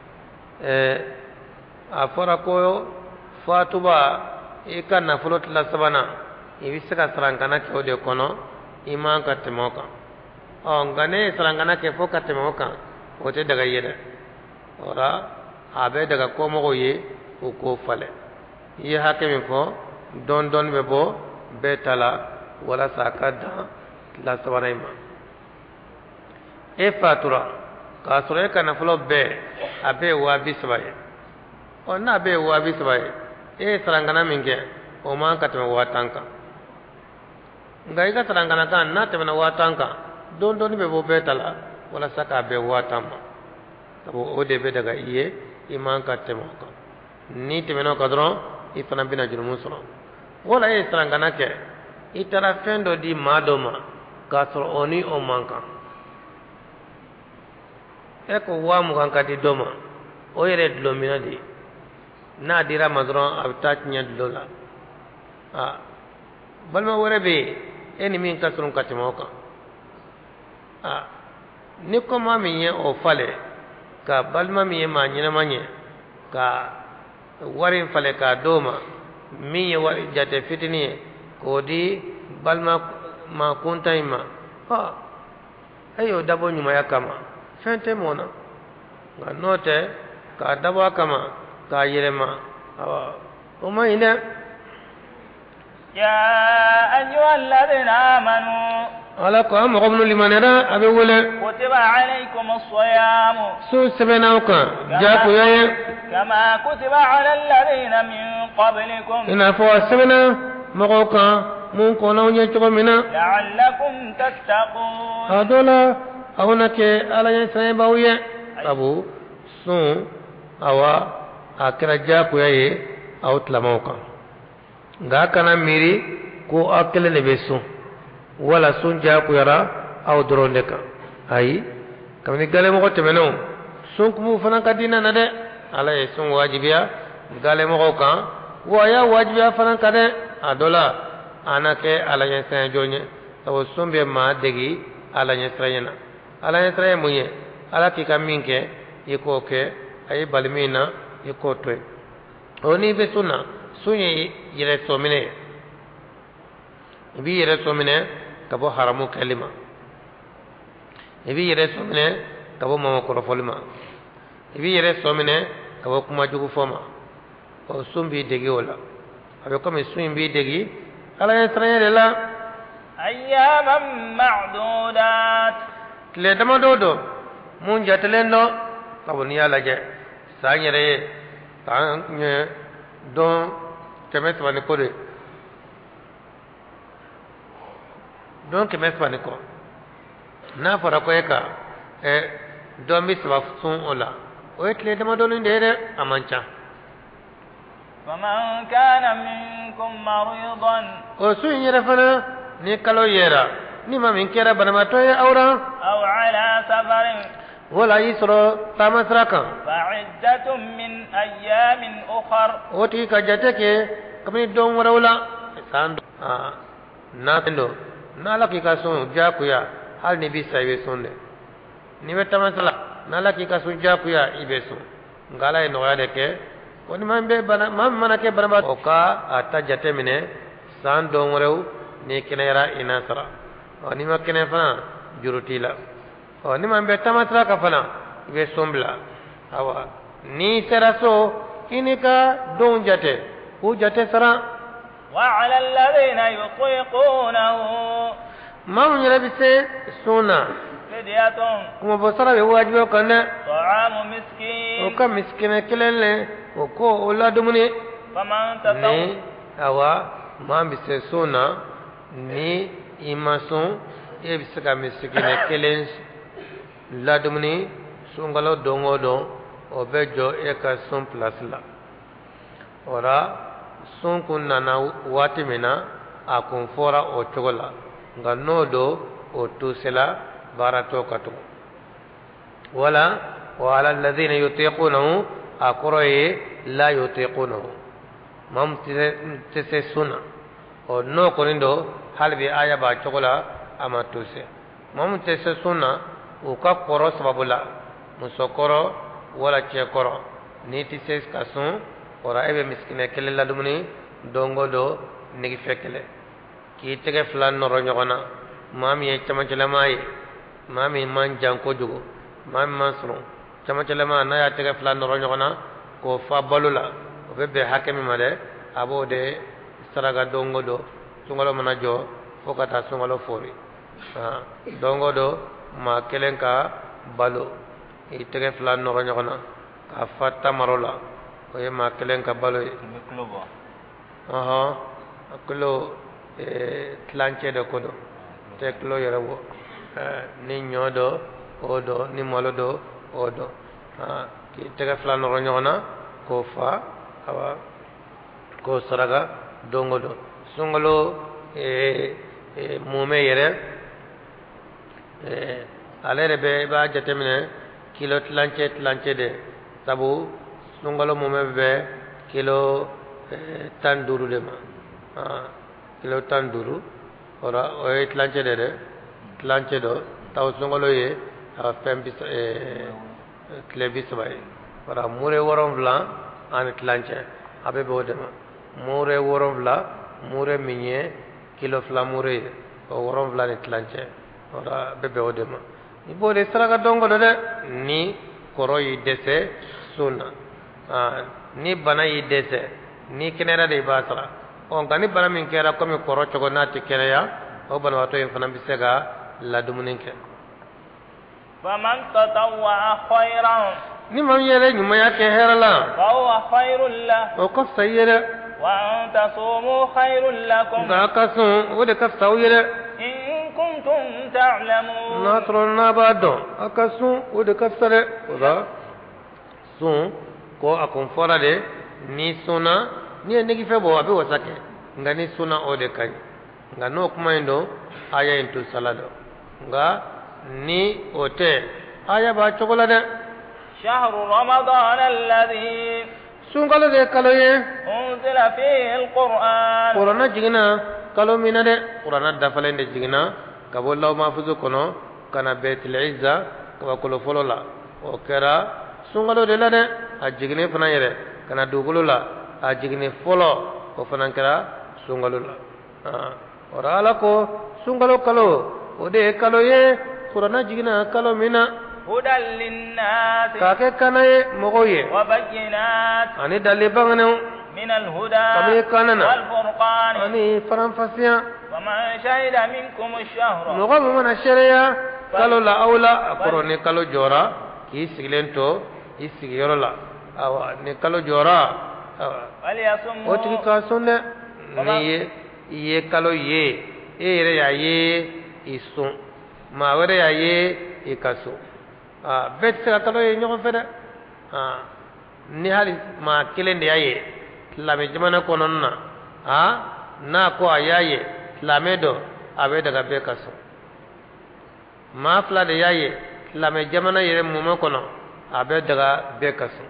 afara ko fatuba ikana fulot la sabana ibisaka sarankana ke ode kono iman ka temoka ngane sarankana ke fo ka temoka ote daga yede ora abe daga ko mo ye o ko fale ye hakemi fo don be bo betala wala sakada la sabana ima e fatura ka sore kana fulo be abe wa bisbaye onna be wa bisbaye e sarankana minge o man ka temo watanka ngai ka sarangana kan na temena watanka don be bo betala wala saka be watama tabo ode be daga iye iman ka temo ka ni temena ka dron ifana bina jurumu soro wala e sarangana ke itara fendo di madoma ka soro oni o manka eko wa mu kan ka di doma o yere dlomina di na dira madron abtat nya dola balma wore be eni min kasrun katimoka ni ko ma min ye o fale ka balma min ye ma nyina manye ka warin fale ka doma mi jate fitini ko di balma ma kunta ima ha ayo dabo nyuma yakama fente mona ga note ka dabo kama ka yirema awa uma ina يا أيها الذين آمنوا على قام قبل لمن يرى أبي ولا كتب عليكم الصيام سو سبنا وكا جاكو يا كما كتب على الذين من قبلكم إن فوا سبنا مغوكا من كونوا يجوا منا لعلكم تتقون هذولا أهونك على يسوع باوية أبو سو أوا أكرا جاكو يا أو تلاموكا ga kana miri ko akele ne besu wala sun ja ku yara aw doronde ka ay kamni gale mo ko temeno sun ku fana kadina na de ala e sun wajibiya gale mo ko kan wa ya wajibiya fana kade adola anake ala yen sen jonye taw sun be ma degi ala yen srayena ala yen sray muye ala ki kaminke yiko ke ay balmina yiko toy oni be sunna sunye yere somine ibi yere somine kabo haramu kalima ibi yere somine kabo mama ko folima ibi yere somine kabo kuma jugu foma ko sumbi degi wala abe ko mi sumbi degi ala yasrayele la ayyaman ma'dudat le dama dodo mun jatelendo kabo ni ala je sanyere tan don kemes bani ko de don kemes bani ko na fara ko eka don bi sabab sun ola o etle dama don ndere amancha faman kana minkum maridan o sun yera fana ni kalo yera ni ma min kera bana to ya aura aw ala safarin wala yisro tamasraka fa'iddatun min ayyamin ukhar oti ka jate ke kamni don warawla sando na tendo na la ki ka sun jakuya hal ni bi saybe sunde ni wetta masala na la ki ka sun jakuya ibesu ngala e noya de ke woni mambe bana mam manake bana o ka ata jate mine san don waraw ni kinera inasara oni makene fa jurutila o ni mambe tamasra ka fana ibe sombla awa ni seraso inika don jate ku jate sara wa ala alladhina yutiqunahu mam nyarabise suna fidyatun kuma bosara be wajibo kana ta'amu miskin o ka miskine kelele o ko oladumuni faman tataw ni awa mam bise suna ni imason e bisaka miskine kelen ladumuni sungalo dongo don o bejo e ka son place la ora son kun nana wati mina a kun fora o chogola nga nodo o tusela barato katu wala wa ala alladhina yutiqunahu aqra'i la yutiqunahu mam tese suna o no konindo halbi aya ba chogola ama tuse mam tese suna o ka koro sababula musokoro wala chekoro niti ses kasun ora ebe miskine kele la dumuni dongo do nigi fekele ki tege flan no ronyogona mami e chamachela mai mami man janko jugo mami masro chamachela ma na ya tege flan no ronyogona ko fa balula o bebe hakemi male abode saraga dongo do sungalo manajo fokata sungalo fori dongo do ma kelenka balo e tege flan no ronyogona ka fatta marola o ye ma kelen ka balo ye kilo tlanche de kodo te kilo yere wo ni nyodo odo ni malo do odo ki tege flan no nyona ko fa awa ko saraga dongo do sungalo mume yere alere be ba jatemine kilo tlanche de sabu sungalo mume be kilo tan duru de ma kilo tan duru ora o tlanche de tlanche do taw sungalo ye fembi klebis bay ora mure worom blanc an tlanche abe be de ma mure woronfla mure minye kilo fla mure o woronfla ni tlanche ora bebe odema ibo de saraga dongo de ni koro yi dese sunna ni bana yi dese ni kenera de basara on gani bana min kera ko mi koro chogo na ti kereya o bana wato en fana bisega la dumuninke faman tatawwa khayran ni man yere nyuma yake herala fa huwa khairul la o ko sayere wa an tasumu khairul lakum ga kasu o de ka sawere in kuntum ta'lamun nasruna bado akasu o de ka sare o da sun ko akon fora de ni suna ni negi febo abe wasake ngani suna o de kai ngano kuma indo aya into salado nga ni ote aya ba chokola de شهر رمضان الذي sungalo de kaloye أنزل فيه القرآن qur'ana jigina kalo mina de qur'ana dafalende jigina kabollahu mahfuzu kono kana baitul izza kaba kolo folola o kera sungalo de la de a jigine fana yere kana dugulu la a jigine folo o fana kera sungalo la ora ala ko sungalo kalo o de kaloye qur'ana jigina kalo mina هدى للناس kake kanaye mogoye وبينات ani dalle bangane من الهدى kame kanana والفرقان ani faranfasiya ومن شهد منكم الشهر mogo mo mana sharia kalo la aula akoro ni kalo jora ki siglento isigi yoro la awa ni kalo jora وليصموا o tigi ka sunde ni ye kalo ye ere ya ye isun ma were ya ye ikasu bet se kalo ye ñoxo fede ni hali ma kelen de yaye lame jamana konon na na ko a yaye lame do abe daga be kaso ma fla de yaye lame jamana yere muma kono abe daga be kaso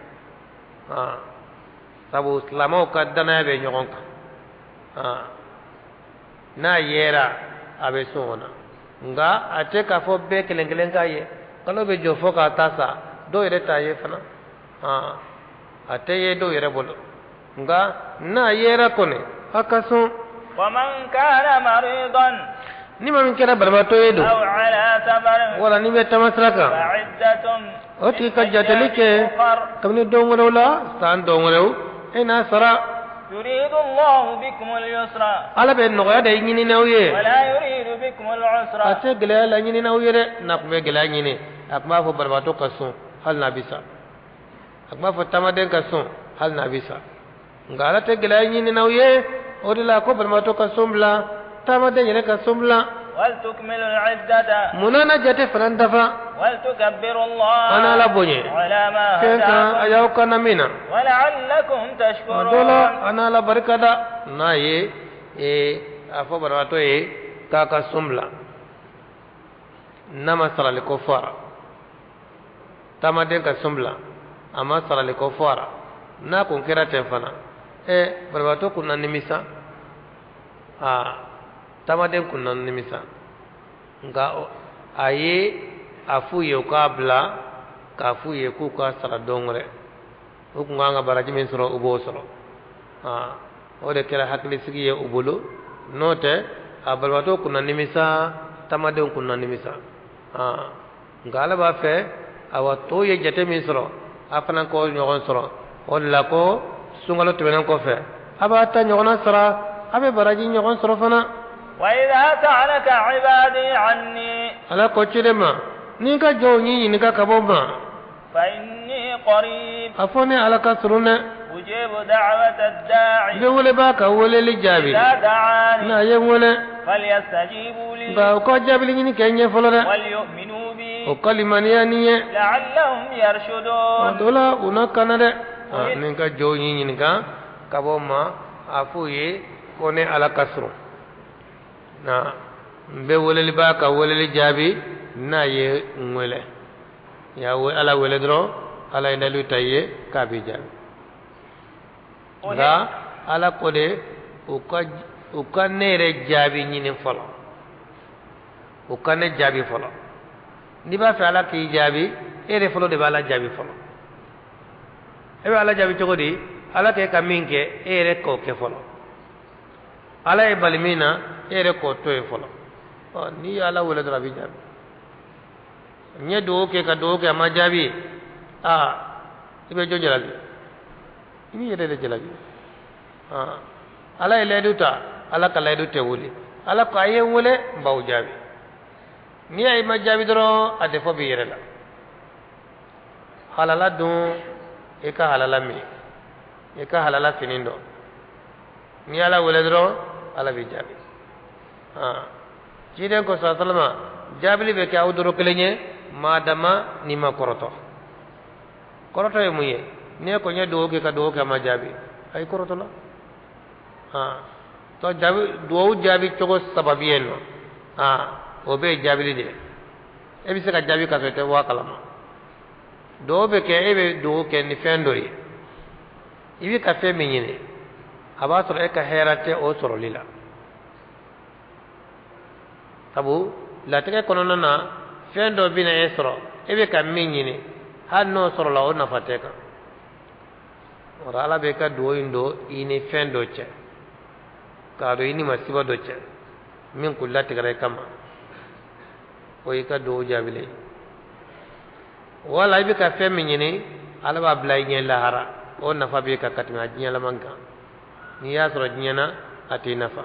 sabu slamo ka dana be ñoxon ka na yera abe sona nga ate ka fo be kelen kelen ka ye kalo be jo fo ka tasa do yere ta ye fana ate ye do yere bolo nga na yera kone akaso ومن كان مريضا ni ma min kera barbato ye do أو على سفر wala ni be tamasraka فعدة o ti ka jatelike kamni do ngoro la san do ngoro ina sara يريد الله بكم اليسر ala be no ya de nyini nawye ولا يريد بكم العسر ate gele la nyini nawye de na kuma gele nyini akma fo barbato kaso hal na bisa akma fo tamaden kaso hal na bisa ngala te gele nyini nawye o de la ko barbato kaso bla tamaden yele kaso bla ولتكملوا العدة munana jate fanan dafa ولتكبروا الله ana la bonye على ما kenka هداكم ayaw kana mina ولعلكم تشكرون dola ana la barkada na ye afo barbato ye kaka sumla nama sara le kofara tamaden ka sumla ama sara le kofara na kun kira tefana barbato kunna nimisa tamaden kunna nimisa nga aye afu ye ka bla ka fu ye ku ka sara dongre o kunga nga baraji min soro ubo soro o de kira hakli sigi ye ubulu note abalwato kunna nimisa tamaden kunna nimisa ngala ba fe awa to ye jate min soro afana ko nyogon soro o la ko sungalo tebenen ko fe aba ta nyogona sara abe baraji nyogon soro fana وإذا سألك عبادي عني ala ko chidema ni ka jo ni ni ka kaboma فإني قريب afone ala ka surune أجيب دعوة الداعي be wole ba ka wole li jabi إذا دعاني na ye wole فليستجيبوا لي ba ko jabi ni kenye folore وليؤمنوا بي o kalimaniya niye لعلهم يرشدون dola una kanade ni ka jo ni ni ka kaboma afu ye kone ala kasru na be wole li ba ka wole li jabi na ye ngwele ya we ala wele dro ala ina lu taye ka bi jabi nga ala ko de o ka nere jabi nyini folo o ka ne jabi folo ni ba fa ala ki jabi ere folo de bala jabi folo e ala jabi to di ala ke ka min ke ere ko ke folo ala e balimina ere ko to e folo ni ala wala dara bi jabi nye do ke ka do ke ma jabi ibe jo jalabi ini yede de jalabi ala e leduta ala ka ledu te wuli ala ko aye wole baw jabi ni ay ma jabi doro ade fo bi yere la halala dun e ka halala mi e ka halala finindo ni ala wole doro ala bi jabi jiden ko sallama jabili be ka awdoro kelenye madama ni ma koroto e muye ne ko nya do ke ka do ke ma jabi ay koroto la to jabi do jabi to sababiyen no o be jabili de e bi se ka jabi ka so te wa kalama do be ke e be do ke ni fendori ibi ka fe minyine aba so e ka herate o soro lila sabu la tege kono na fendo bina esro e be ka minyine hanno soro la o na fateka ora ala be ka do indo ini fendo che ka do ini masiba do che min kullati gare kama o ka do jabile wala be ka fe minyine ala ba blay nyen lahara o na fa be ka katima jinya la manka ni ya soro jinya na ati nafa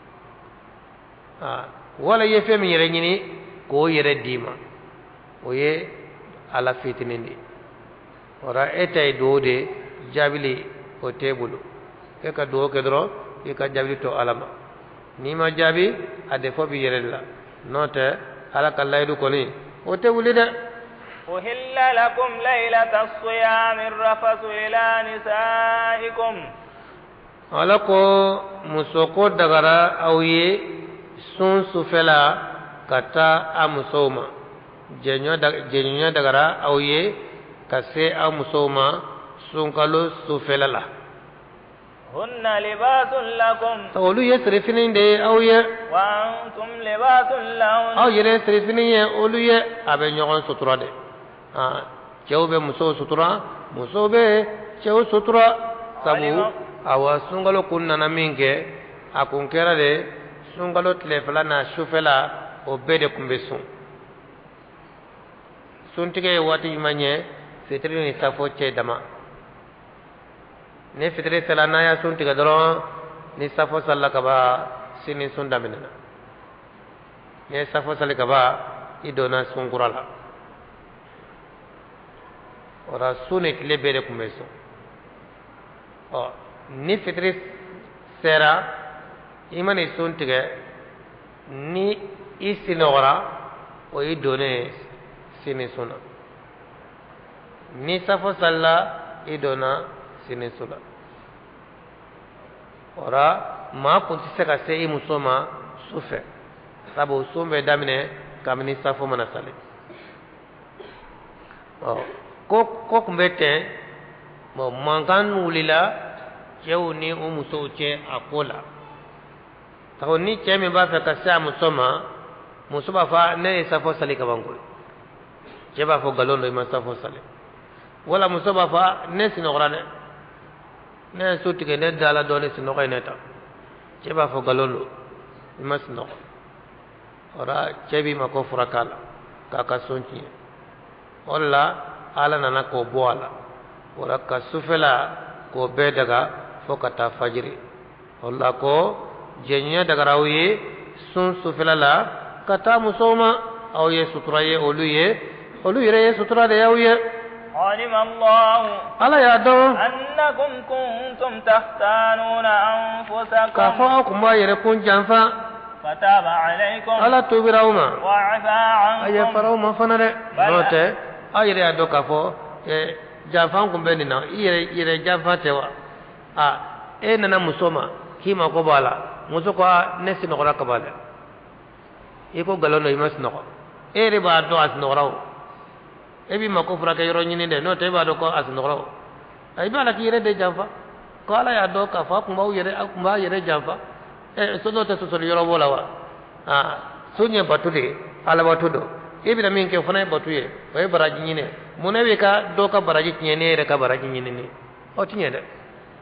wala ye fe minyere nyini ko yere dima o ye ala fitinindi ora etay do de jabili o tebulu e ka do ke dro e ka jabili to alama ni ma jabi ade fo bi yere la note ala ka laydu ko ni o tebuli de uhilla lakum laylatas siyami rafasu ila nisaikum ala ko musoko dagara awye sun sufela kata amusoma jenyo dagara awye kase amusoma sun kalo sufela la hunna libasun lakum olu ye sirifini de awye wa antum libasun lahun aw yere sirifini ye olu ye abe nyogon sutura de cewbe muso sutura muso be cew sutura sabu awa sungalo kunnana minke akun kera de sungalo tlefala na shufela o bede kumbe sun tige wati manye fitri ni safo che dama ne fitri sala na ya sun tige doro ni safo salla kaba sini sun damina ne safo salla kaba idona sun kurala ora suni tle bede kumbe ni fitri sera imani sun tige ni isinora o idone sini suna ni safo salla idona sini sula ora ma kunti se ka se i musoma sufe sabu sumbe damine kamini safo mana sale ko kumbete mo mangan wulila cew ni o muso ce akola taw ni ce mi ba fe ka sa musoma muso ba fa ne safo sale ka bango ce ba fo galondo ma safo sale wala muso ba fa ne sinograne ne suti ke ne dala do ne sinogay neta ce ba fo galondo ma sinog ora ce bi ma ko furakala ka ka sonci wala ala nana ko boala ora ka sufela ko be daga fo kata fajiri wala ko jenya daga rawiye sun sufela la kata musoma aw ye sutura ye olu ye sutura de yawiye علم الله ala ya do أنكم كنتم تختانون أنفسكم kafa kuma yere kun janfa فتاب عليكم ala tubirauma وعفى aye عنكم farauma fanare note ayere ya do kafo janfa kun be ni na yere janfa tewa nana musoma kima ko bala muso ko nesi no ra kabale iko galono imas no ere ba do as no raw ebi mako fura ke yoro nyini de no te ba do ko as no raw ay bala ki yere de janfa ko ala ya do ka fa kuma yere janfa so do te so yoro bola wa sunye batude ala batudo ebi na min ke fana batuye way baraji nyine munewe ka do ka baraji nyene re ka baraji nyine ni o tinye de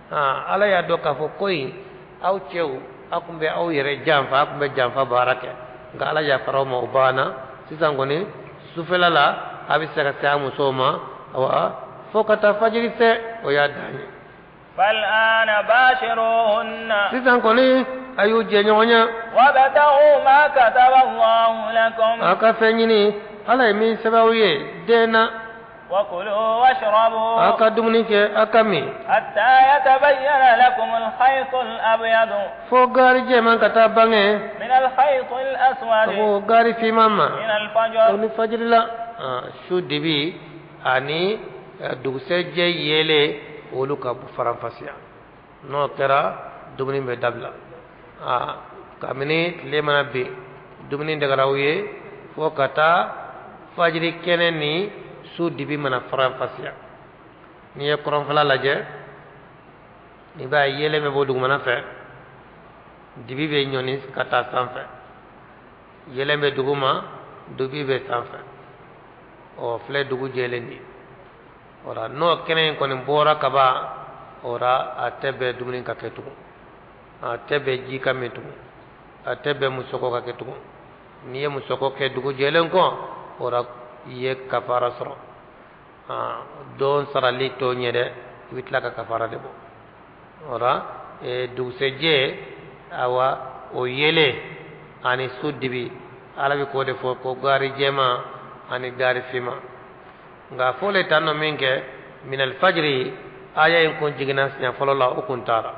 ala ya do ka fo koy aw cew akumbe aw yere jamfa akumbe jamfa barake nga ala ya faroma ubana sisan goni sufela la abisa ka samu soma wa fokata fajiri se o ya dani فالآن باشروهن sisan goni ayu je nyonya وابتغوا ما كتب الله لكم aka fenyini ala mi sabawiye dena وكلوا واشربوا aka dumuni ke akami حتى يتبين لكم الخيط الأبيض fo gari je man kata bange من الخيط الأسود fo gari fi mama من الفجر ni fajiri la su dibi ani dugse je yele olu ka faran fasiya no kera dumuni be dabla kamini lemana be dumuni daga rawye fo kata fajiri kene ni su dibi mana faran fasiya ni ye koron fala laje ni ba yele me bo dugumana fe dibi be nyoni kata sanfe yele me duguma dubi be sanfe o fle dugu jelendi ora no kenen ko ni bora kaba ora atebe dumuni ka ketu atebe jika metu atebe musoko ka ketu ni ye musoko ke dugu jelen ko ora ye kafara soro don sarali to nyede witla ka kafara debo ora dugseje awa o yele ani suddibi alabi ko defo ko gari jema ani gari fima nga fole tanno minke min al fajri aya en kon jigina nya folola o kun tara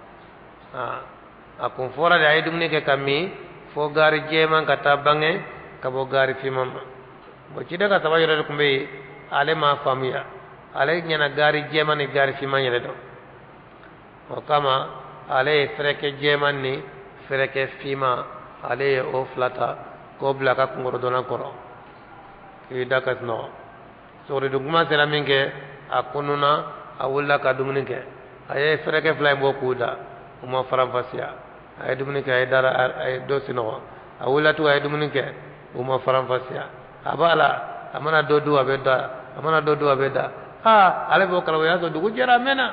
akon fora de ay dumni ke kammi fo gari jema kata bange kabo gari fima bo ci daga tabayro ko be ale ma famiya ale nyana gari jema ni gari fima nyele do o kama ale freke jema ni freke fima ale o flata ko blaka ko ngoro dona koro ki dakas no so re duguma sera minge akununa awulla ka dumni ke aye freke flay bo kuda uma faram fasiya ay dumni ke ay dara ay dosino awulla tu ay dumni ke uma faram fasiya abala amana dodu abeda ale bo kala yaso dugu jera mena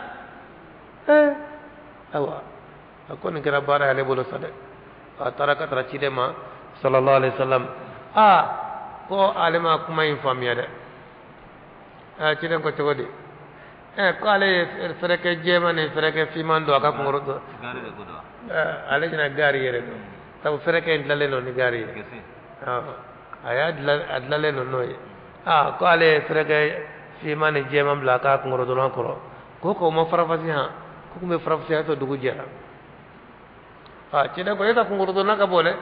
awa akoni kera bara ale bolo sade taraka tarachide ma sallallahu alaihi wasallam ko alema kuma infamiya de ciden ko cogodi ko ale fereke jemani fereke fimando aka ko ngorodo ale jina gari yere do tabu fereke ndale no ni gari aya adlale no noy ko ale fereke fimani jemam la ka ko ngorodo no ko mo farafasi ha ko me farafasi ha to dugu jera ciden ko yeta ko ngorodo na ka bole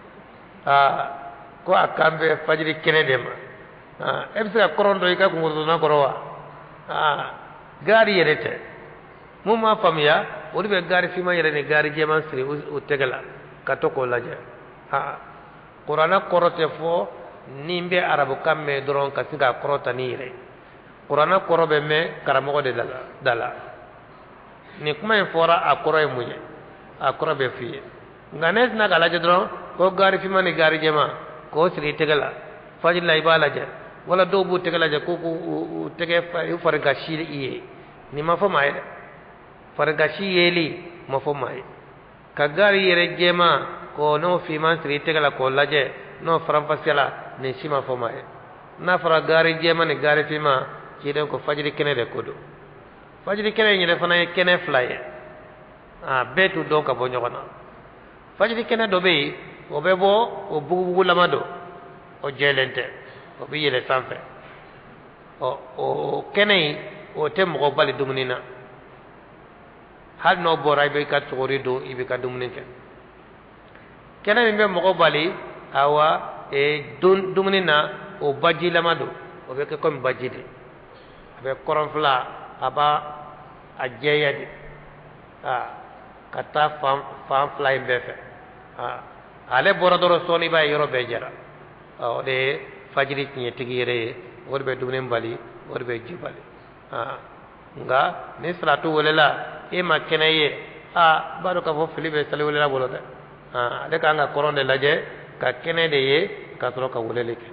ko akambe fajiri kene dema ebisa korondo ika ko ngorodo na korowa gari yerete mumma famiya woni be gari fima yere ni gari jeman siri u tegala kato ko laje qur'ana korote fo nimbe arabu kamme doron ka siga korota ni yere qur'ana korobe me karamo de dala ni kuma en fora akoro e munye akoro be fiye nganes na gala je doron ko gari fima ni gari jema ko siri tegala fajil la ibala je wala do bu tegala je ko tege fa gashi iye ni ma fa mai fa gashi yeli ma fa mai ka gari yere jema ko no fi man siri tegala ko laje no faram fasela ni sima fa mai na fara gari jema ni gari fi ma kiden ko fajiri kene de kodo fajiri kene ni defa na kene fly betu do ka bo nyogona fajiri kene do be o be bo o bugu lamado o jelente o bi yele sanfe o kenei o tem ko bali dumunina hal no boray be ka tori do ibe ka dumuninke kenei be mo ko bali awa dumunina o baji lamado o be ko bajide be koronfla aba ajeyadi kata fam fly befe ale borodoro soni ba yoro be jara o de fajiri tiye tigire worbe dumne bali worbe jibali nga ni salatu wala e ma kenaye baro ka fo filibe sali wala bolo de de ka nga koronde laje ka kene de ye ka tro ka wala leke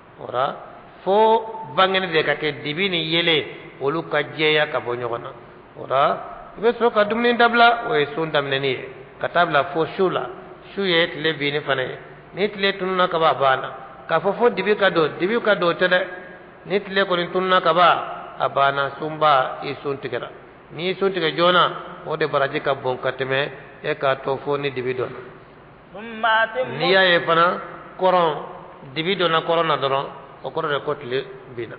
ora fo bangene de ka ke dibini yele wolu ka jeya ka bo nyogona ora ibe so ka dumni dabla o e sun damne ni katabla fo shula shuye tle bini fane ni tle tunna ka ba bana ka fo dibi ka do tede ni tle ko ni tunna ka ba abana sumba i sun tigara ni sun tiga jona o de baraji ka bon kateme e ka to fo ni dibi don ni ya e fana koron dibi dona korona doron o koron de ko tle bina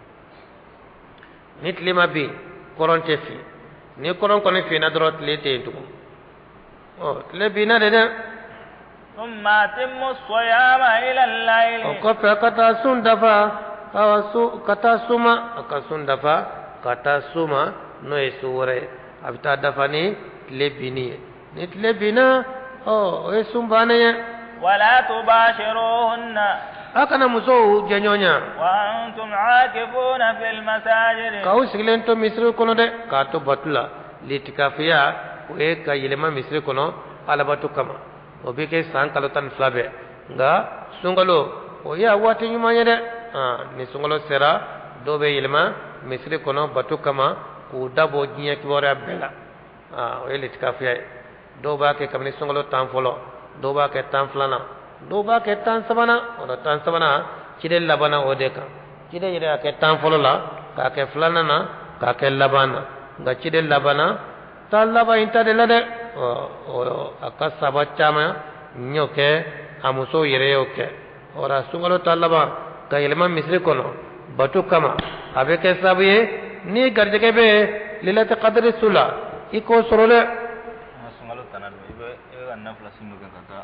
ni tle ma bi koron te fi ni koron ko ne fi na doro tle te tu o tle bina de ثم أتموا الصيام إلى الليل وكفى كتا سندفا كتا سما كسندفا كتا سما نوي سورة أبتا دفني تلبيني نتلبينا أو يسمبانية ولا تباشروهن أكنا مسو جنيونيا وأنتم عاكفون في المساجد كاو سيلنتو مصر كونو ده كاتو بطلا لتكافيا ويكا يلما مصر كونو على باتو كما وبيكي سانكالو تان فلابي nga sungalo o ya wati nyuma yede ni sungalo sera dobe yelma misri kono batu kama ku dabo jinya kibore abela o ele tikafiya do ba ke kamni sungalo tan folo do ba ke tan flana do ba ke tan sabana o tan sabana cide labana o de ka cide yede ke tan folo la ka ke flana na ka ke labana nga cide labana tan laba inta de la de o akasaba chama nyoke amuso yere yoke ora sungalo talaba ka ilma misri kono batu kama abe ke sabiye ni garjege be lilati qadri sula iko sorole sungalo tanal ibe anna flasingo ka kata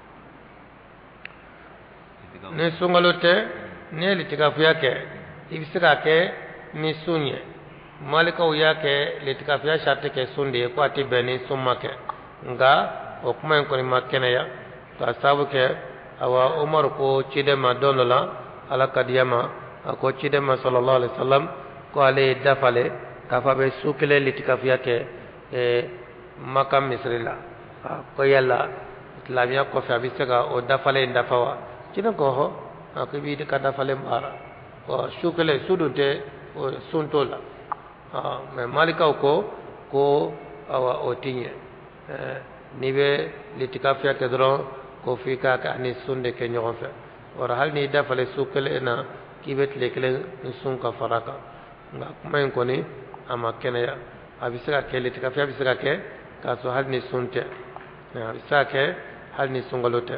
ni sungalo te ni litikafiya ke ibisira ke ni sunye malika uya ke litikafiya sharte ke sunde ko ati beni summa ke nga o kuma ko ni makene ya ka sabu ke awa umar ko cidema donola ala kadiyama ko cidema sallallahu alaihi wasallam ko ale dafale ka fa be sukile litikafiya ke e makam misrila ko yalla islamiya ko fa bisaka o dafale ndafawa cidan ko ho ko bi de ka dafale mara ko sukile sudute o suntola me malika ko awa o tinye ni be litikafiya ke dron ko fi ka ni sunde ke ñoxo fe wara hal ni dafale sukale na kibet lekele sun ka faraka nga kuma ko ni ama kene abisaka ke litikafiya abisaka ke ka so hal ni sunte abisaka ke hal ni sungalote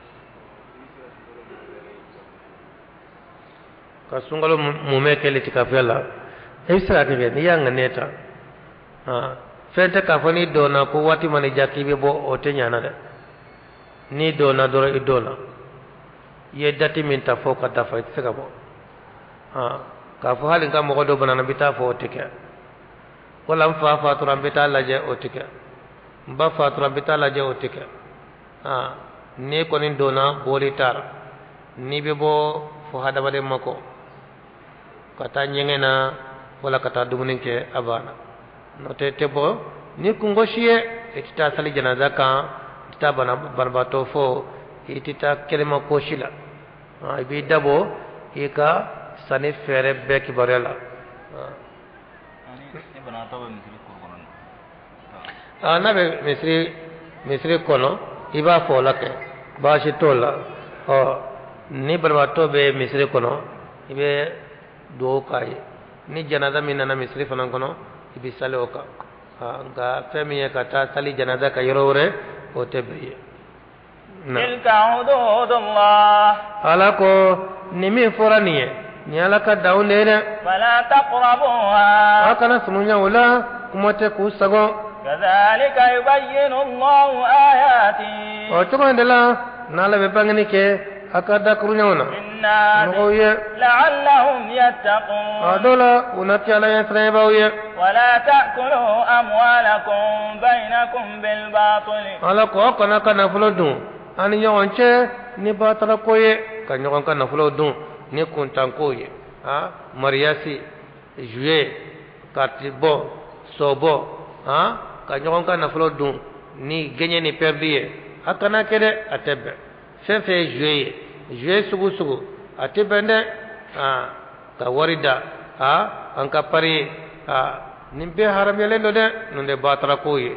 ka sungalo mume ke litikafiya la abisaka ke ni yang neta fente ka fani dona ko wati mani jakibe bo o te nyana de ni dona doro idona ye dati min ta fo ka ta fa tsega bo ka fo halin ka mo do banana bita fo tike wala fa fatura bita laje o tike ba fatura bita laje o tike ni ko ni dona bolitar ni be bo fo hada bade mako kata nyengena wala kata dumunin ke abana no te bo ni kungo shiye itita sali janaza kan ita bana barbato fo itita kelema koshila ibi dabo ika sani fere be ki barela ani bana to misri ko na be misri kono iba fo la ke bashi tola o ni barbato be misri kono ibe do kai ni janaza minana misri fanan kono ibi sale oka nga femi kata sali janaza ka yorore o tebe tilka hududullah alako nimi foraniye ni alaka daunere fala taqrabuha akana sununya wala kumote kusago kadhalika yubayyinu Allahu ayati o to ndela nala be bangani ke akada kurunyona noye la'allahum yattaqun adola unati ala yasra bawiye wala ta'kulu amwalakum bainakum bil batil ala ko kana fulodun ani nyonche ni batara koye ka nyon kana fulodun ni kuntan koye mariasi juillet katibo sobo ka nyon kana fulodun ni genye ni perdiye akana kede atebe fefe juillet sugu ati bende ka warida anka pari nimbe haram yelen do de nunde batara ko ye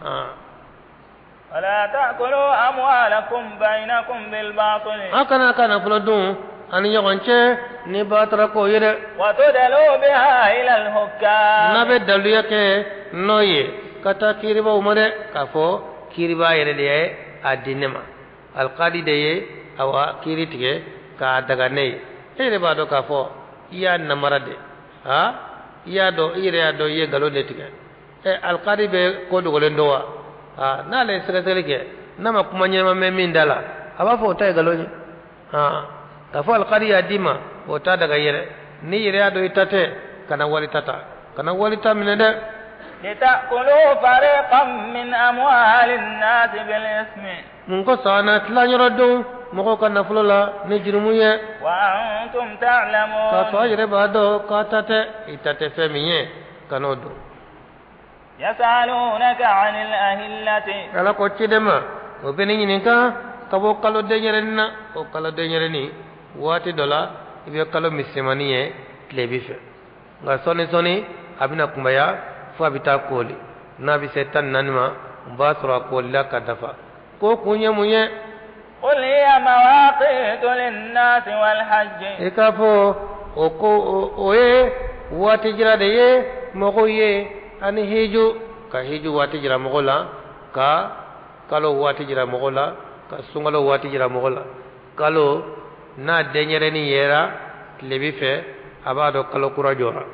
ولا تأكلوا أموالكم بينكم بالباطل akana kana fulo dun ani yogonche ni batara ko ye de وتدلوا بها إلى الحكام nabe dalu yake noye kata kiriba umare kafo kiriba yere de adinema alqadi de ye awa kiritige ka daga ne ere ba do kafo iya namara de ha iya do ire ya do ye galo de tige alqadi be ko do golen do wa na le sere ke nama kuma nyema me min dala aba fo tay galo ni kafo alqadi ya dima o ta daga yere ni yere ya do itate kana wali tata kana wali tamine de لتأكلوا فريقا من أموال الناس بالإثم munko sana tla nyoro do moko kana fulola ni jirumuye وأنتم تعلمون ka to yere ba do ka tate itate femiye kanodo يسألونك عن الأهلة ala ko chidema o beni ni ka kabo kalo de nyerena o kalo de nyereni wati dola ibe kalo misimaniye klebife nga soni abina kumbaya fo abita koli na bi setan nanima basura kolla kadafa ko kunye munye قل هي مواقيت للناس والحج ikafo oko oye wati jira de ye mogo ye ani hiju ka hiju wati jira mogo la ka kalo wati jira mogo la ka sungalo wati jira mogo la kalo na denyere ni yera lebi fe abado kalo kura jora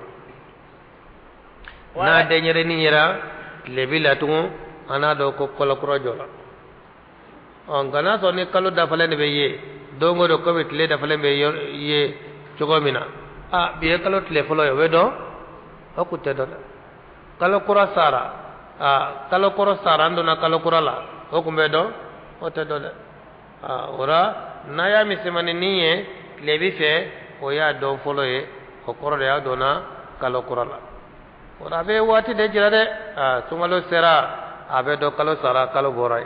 na denyere ni yera lebi la tungu anado ko kalo kura jora on gana so ni kalo da fale ne be ye dongo do ko betle da fale be ye chogomina biye kalo tle folo yo wedo okute do kalo kura sara kalo kura sara ndo na kalo kura la okumbe do ote do ora naya misimani niye lebi fe o ya do folo ye o koro ya do na kalo kura la ora be wati de jira de sumalo sera abe do kalo sara kalo borai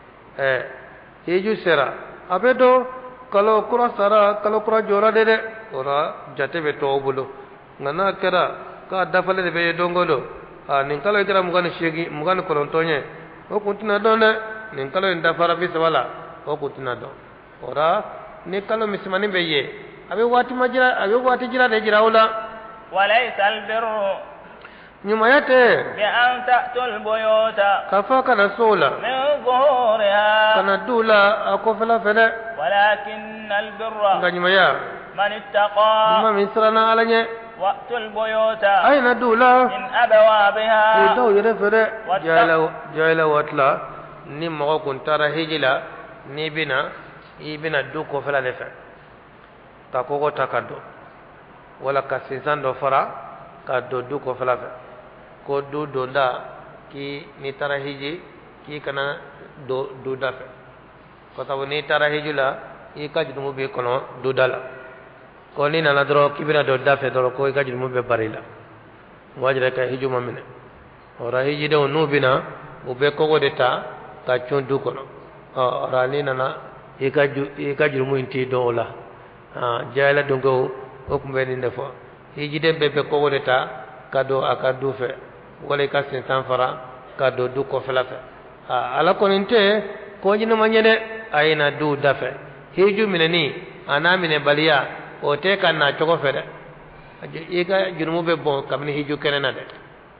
hiju sera abe do kalo kura sara kalo kura jora de ora jate be to bulu ngana kera ka dafale de be dongolo nin kalo kera mugani shegi mugani kolontonye o kuntina do ne nin kalo nda fara bi sawala o kuntina do ora ni kalo misimani be ye abe wati majira abe wati jira de jira wala وليس البر nyumayate بأن تأتوا البيوت kafaka na sola من ظهورها kana dula akofela fele ولكن البر nganyumaya من اتقى ma misrana alanye وأتوا البيوت aina dula من أبوابها udaw yere fere jala watla ni mo ko tara hijila ni bina ibina du ko fela lefa ta ko ko takado wala kasisan do fara ka do du ko fela fe ko du do da ki ni tara hiji ki kana do da fe ko taw ni tara hijula i ka jumu be kono do dala ko ni na dro kibira do da fe do ko i ka jumu be barila wajra ka hiju mamine ora hiji do no bina o be ko de ta ka chon du kono ora ni na i ka jumu inti do la jayla dongo o kumbe ni defo hiji de be ko de ta kado akadu fe wala ka sin fara kado du ko fela fe ala ko ninte ko jina manyede ayina du dafe hiju mineni ana mine baliya o te kan na chogo fede e ga jurumu be bon kamni hiju kenena de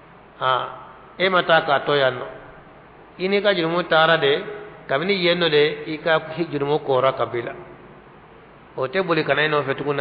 e mata ka to yanno ini ka jurumu tara de kamni yenno de e ka jurumu kora kabila o te boli kanai no fetukuna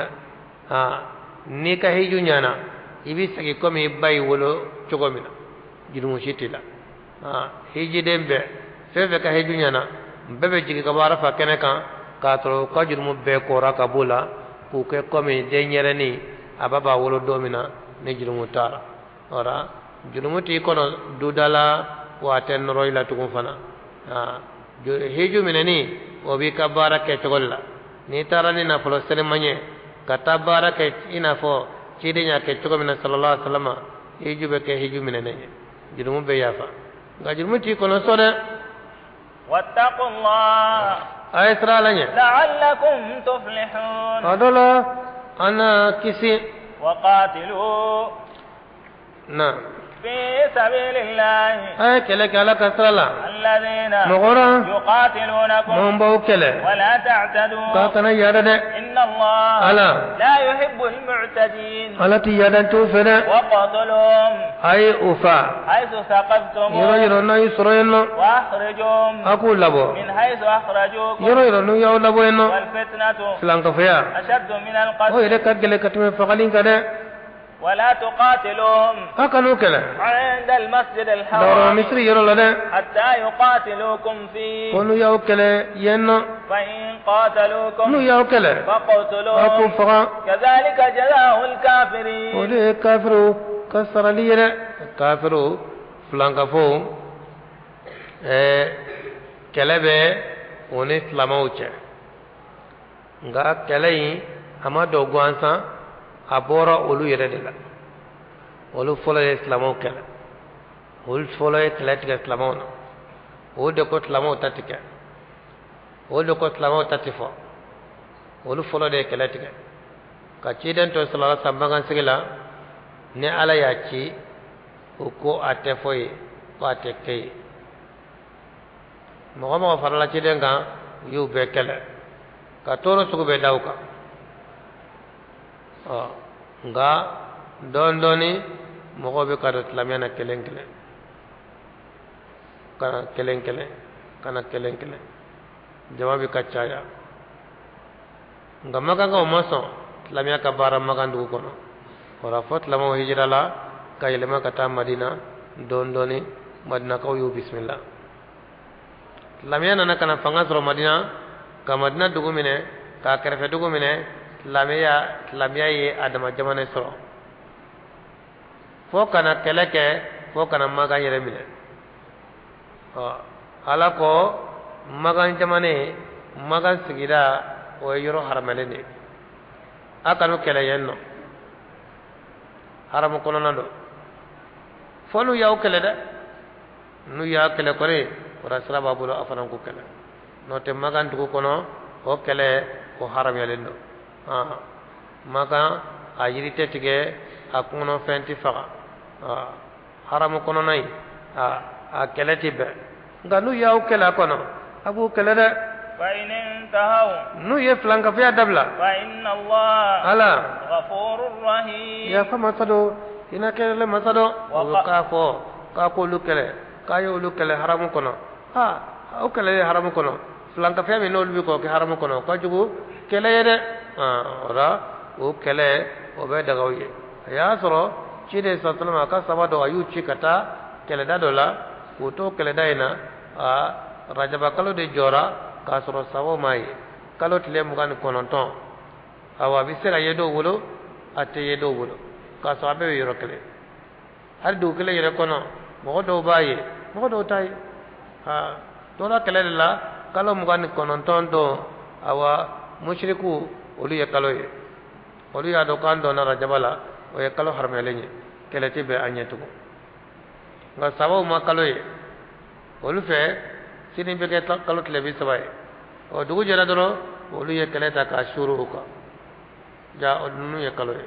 ni ka hiju nyana ibi sagi komi bay wolo chogomina jurumu shitila hiji dembe fefe ka hiju nyana bebe jigi ka bara fa kene kan ka to ka jurumu be kora kabula ku ke komi de nyereni ababa wolo domina ne jurumu tara ora jurumu ti kono dudala wa ten roila tukum fana hiju mineni obi ka bara ke chogolla ni tara ni na folo sere manye kata bara ke ina fo cidinya ke chogomina sallallahu alaihi wasallam hiju be ke hiju minene jurumu be yafa ga jurumu ti kono sode wattaqullah ay sralanya la'allakum tuflihun adola ana kisi وقاتلوا na في سبيل الله أي كلك على كسرلا الذين مغرا يقاتلونكم من بوكله ولا تعتدوا كاتنا يارده إن الله ألا لا يحب المعتدين ألا تيادن توفنا وقتلهم أي أوفا حيث ثقفتم يرو يسرين وأخرجهم أقول لبو من حيث أخرجوكم يرو يو لبو إنه والفتنة سلام كفيا أشد من هو القتل إذا كجل كتم فقالين كده ولا تقاتلهم أكلوا كله عند المسجد دورة الحرام مصر يرو لده حتى يقاتلوكم فيه كونوا يو كله ين فإن قاتلوكم نو يو كله فاقتلوهم أكو فقا كذلك جزاء الكافرين ولي كافرو كسر لي كافرو فلان كفو كلبه وني سلاموچه nga kɛlɛ in a ma dɔ gansan a bɔra olu yɛrɛ de la olu fɔlɔ ye silamɛw kɛlɛ olu fɔlɔ ye kɛlɛ tigɛ silamɛw na o de ko silamɛw ta ti kɛ o de ko silamɛw ta ti fɔ olu fɔlɔ de ye kɛlɛ tigɛ ka ciden tɔ sɔrɔla sanbagan sigi la ni ala y'a ci o ko a tɛ fɔ ye ko a tɛ kɛ ye mɔgɔ mɔgɔ farala ciden kan u y'u bɛɛ kɛlɛ ka tɔɔrɔ sugu bɛɛ da u kan nka dɔɔnin dɔɔnin mɔgɔw bɛ ka don silamɛya na kelen kelen kana kelen kelen kana kelen kelen jama bɛ ka caya nka makankaw ma sɔn silamɛya ka baara makan dugu kɔnɔ o la fɔ silamɛw hijira la ka yɛlɛma ka taa madina dɔɔnin dɔɔnin madinakaw y'u bisimila silamɛya nana ka na fanga sɔrɔ madina ka madina dugu minɛ k'a kɛrɛfɛ dugu minɛ silamɛya ye a dama jamana sɔrɔ fo kana kɛlɛ kɛ fo kana magan yɛrɛ minɛ ala ko magan jamana magan sigida o ye yɔrɔ haramɛlen de a kanu kɛlɛ yen nɔ haramu kɔnɔna don fo n'u y'aw kɛlɛ dɛ n'u y'a kɛlɛ kɔni o la sira b'a bolo a fana ko kɛlɛ n'o tɛ magan dugu kɔnɔ o kɛlɛ o haramuyalen don magan a yiri tɛ tigɛ a kɔnɔfɛn tɛ faga haramu kɔnɔna in a kɛlɛ tɛ bɛn nka n'u y'aw kɛlɛ a kɔnɔ a b'u kɛlɛ dɛ فإن انتهوا n'u ye filankafiya dabila فإن الله ala غفور رحيم yafa masa don hinɛ kɛlɛ masa don o bɛ k'a fɔ k'a k'olu kɛlɛ k'a ye olu kɛlɛ haramu kɔnɔ aw kɛlɛ ye haramu kɔnɔ filankafiya min n'olu bɛ k'o kɛ haramu kɔnɔ o ka jugu kɛlɛ ye dɛ o la o kɛlɛ o bɛ dagaw ye a y'a sɔrɔ ciden sallallahu a ka saba dɔ a y'u ci ka taa kɛlɛda dɔ la k'u to kɛlɛda in na rajaba kalo de jɔra k'a sɔrɔ sabaw m'a ye kalo tile 29 awa a bɛ se ka ye dɔw bolo a tɛ ye dɔw bolo k'a sɔrɔ a bɛɛ bɛ yɔrɔ kelen hali dugu kelen yɛrɛ kɔnɔ mɔgɔ dɔw b'a ye mɔgɔ dɔw t'a ye tora kɛlɛ de la kalo 29 don awa mushriku olu ye kalo ye olu y'a dɔn k'an dɔnna rajaba la o ye kalo haramuyalen ye kɛlɛ tɛ bɛn an ɲɛ tugun nka sabaw ma kalo ye olu fɛ sini bɛ kɛ kalo tile 30 ye o dugu jɛra dɔrɔn olu ye kɛlɛ ta k'a suru o kan ja o ninnu ye kalo ye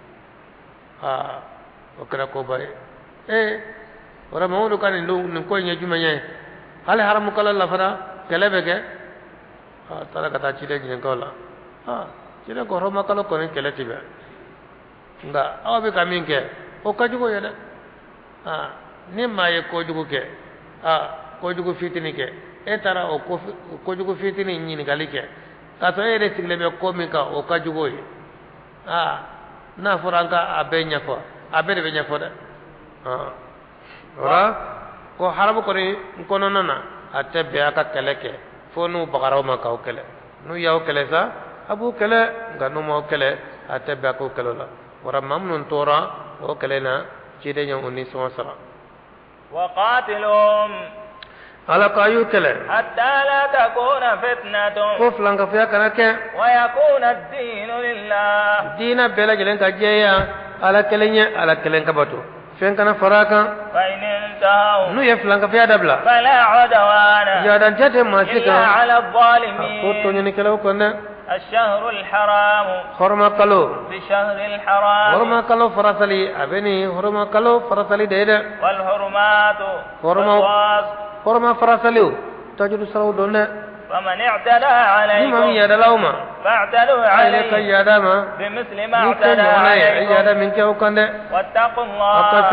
o kɛra koba ye o la Mamadu ka nin ko in ye jumɛn ye hali haramu kalo la fana kɛlɛ bɛ kɛ taara ka taa ciden ɲininka o la ciden ko hɔrɔma kalo kɔni kɛlɛ tɛ bɛn nka aw bɛ ka min kɛ o ka jugu ye dɛ ni maa ye kojugu kɛ kojugu fitinin kɛ e taara o kojugu fitinin ɲininkali kɛ k'a sɔrɔ e yɛrɛ sigilen bɛ ko min kan o ka jugu ye n'a fɔra an ka a bɛɛ ɲɛfɔ a bɛɛ de bɛ ɲɛfɔ dɛ o la ko haramu kɔni kɔnɔna na a tɛ bɛn a ka kɛlɛ kɛ fo n'u bagaraw ma k'aw kɛlɛ n'u y'aw kɛlɛ sa a b'u kɛlɛ nka n'u m'aw kɛlɛ a tɛ bɛn a k'o kɛlɛ la wala maa minnu tora o kɛlɛ na ciden ye u nisɔngɔ sara وقاتلهم ala ko a y'u kɛlɛ حتى لا تكون فتنة ko filankafiya kana kɛ ويكون الدين لله diina bɛɛ lajɛlen ka jɛya ala kelen ye ala kelen ka bato fɛn kana fara a kan فإن انتهوا n'u ye filankafiya dabila فلا عدوان yaadantɛ tɛ maa si إلا kan على ko الظالمين tɔɲɔnikɛlaw kɔn dɛ الشهر الحرام حرم كلو بشهر الحرام حرم كلو فرسلي أبني حرم كلو فرسلي ده والحرمات حرم فرسليو تجد سلو دون فمن اعتدى عليكم من يدلوما فاعتدوا عليه بمثل ما اعتدى عليكم واتقوا الله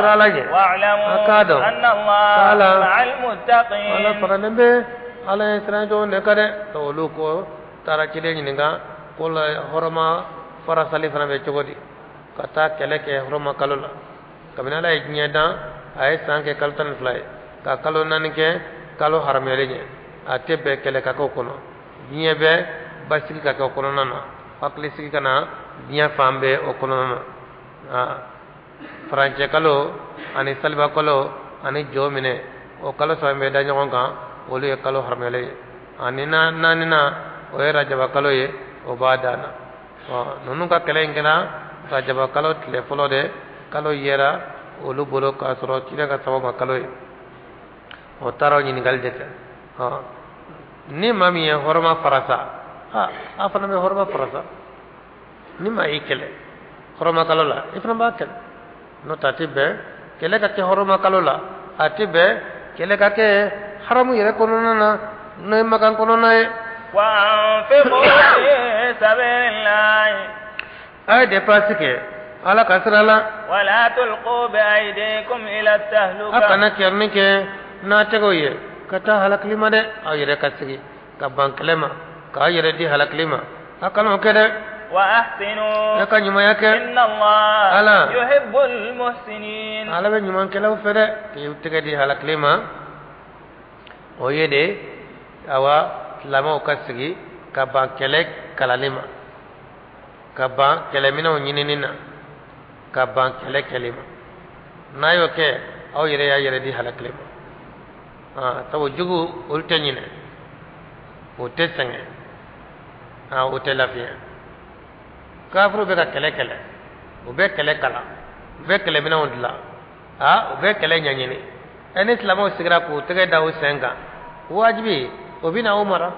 واعلموا أن الله مع المتقين ala sran jo ne kare to lu ko tara ci de ni nga ko la horoma fara sali fana be cogodi kata kele ke horoma kalula kamina la nyeda ay sanke kaltan flay ka kalo nan ke kalo haramele ni atebe kele ka ko kono nyebe basiki ka ko kono nana pakli siki kana dia fambe o kono nana france kalo ani salba kalo ani jomine o kalo so me da nyon kan olu ye kalo haramele anina nanina o ye rajaba kalo ye o badana nunu ka kele ngena rajaba kalo tile folo de kalo yera olu bolo ka soro tira ka sababu kalo ye o taro ni ngal de ni mami ye horma farasa afana me horma farasa ni ma ikele horma kalo la ifna ba kel no tatibe kele ka ke horma kalo la atibe kele ka ke haramu yere kono na no makan kono na wa anfiqu fi sabilillah ay dépense ke ala kasrala wala tulqu bi aydikum ila tahluka akana kerni ke na tego ye kata halak lima de ay yere kasigi ka banklema ka yere di halak lima akano ke de wa ahsinu yakanyuma yake inna Allah yuhibbul muhsinin ala be nyuma ke law fere ke yutege di halak lima o yede awa lama kasigi ka ban kele kalalima ka ban kele mina o nyinina ka ban kele kelima nayo ke aw yere ya yere di halaklima tawo jugu ulte nyine o tesenge o telafia kafru be ka kele kele o be kele kala be kele mina on dila o be kele nyanyini en islam o sigra ko tege dawo senga wajibi o bina umara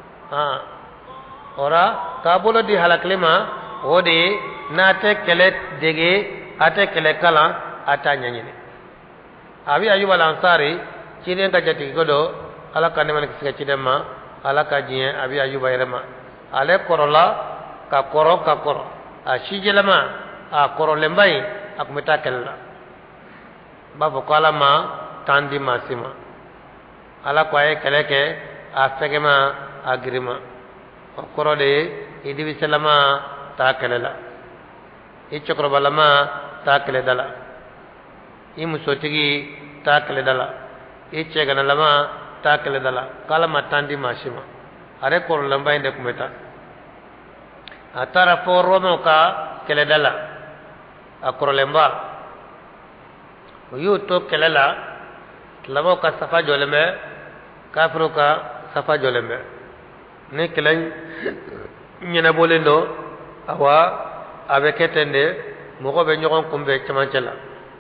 ora kabolo di halaklima ode nate kele dege ate kele kala ata nyanyini abi ayuba lansari ciden ka jati godo ala kanne man kisga cidemma ala ka jiye abi ayuba yerema ale korola ka koro a shijelama a koro lembai akumeta kella babo kala ma tandi masima ala ko ay keleke a fegema agrima o koro de idibi selama ta kelela i chokro balama ta kele dala i musotigi ta kele dala i chegana lama ta kele dala kala matandi masima are koro lamba inde kumeta atara forono ka kele dala a koro lemba o yu to kelela lamo ka safa joleme kafiro ka safa joleme ni kelen nyina bolendo awa abe ketende mogo be nyogon kumbe chamancela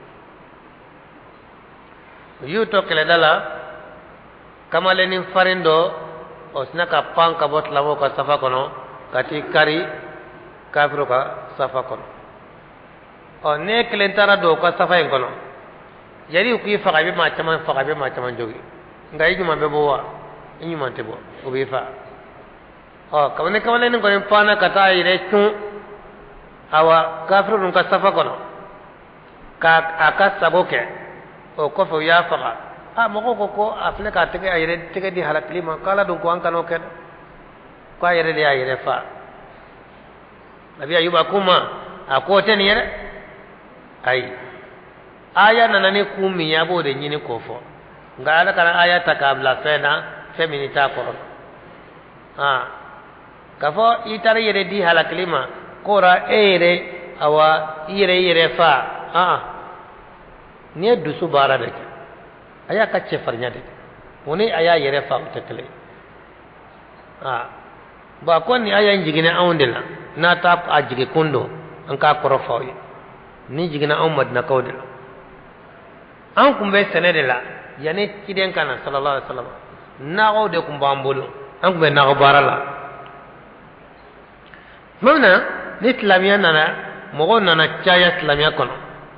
yu to kele dala kamale ni farindo osna ka panka bot lamo ka safa kono kati kari kafiro ka safa kono o ne kelen tara do ka safa en kono yari ku faga be ma chaman jogi ngai nyuma be bowa nyuma te bo o be fa kamane ni ko pana kata ire tun awa kafiru nun ka safa kono ka aka saboke o ko fo ya faga mo ko afle ka tege ayre tege di halakli ma kala dun ko an kano ken ko ayre de ayre fa nabi ayuba kuma ako ten yere ai aya nanani kumi ya bo de nyini kofo ngala kana aya takabla fena femini ta ko kafo itare yere di halaklima kora ere awa yere fa ne dusu bara de aya ka che farnya de woni aya yere fa utekle ba ko ni aya njigine awndela na ta ajige kundo an ka korofa ni jigina ummad na kawdela an kun be sene de la yani kiden kana sallallahu alaihi wasallam nago de kun bambulu an kun be nago barala mamna ni islamiya nana mogo nana caya islamiya kono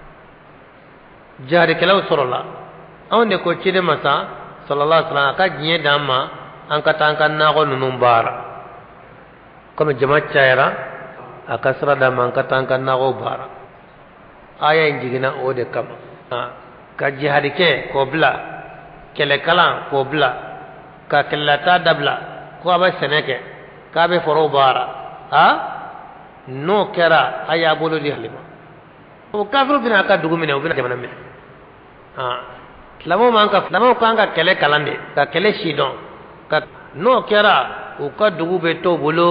jari kelaw sorola awne ko cide masa sallallahu alaihi wasallam ka jiye damma an ka tankan na ko nunum bara kono jama cayara akasra damma an ka tankan na ko bara aya injigina o de kam ka jihad ke ko bla kele kala ko bla ka kellata dabla ko aba seneke ka be foro bara ha no kera aya bolo di halima o kafru bina ka dugu mine o bina jamana mine lamo kan ka kele kalande ka kele shidon ka no kera o ka dugu be to bolo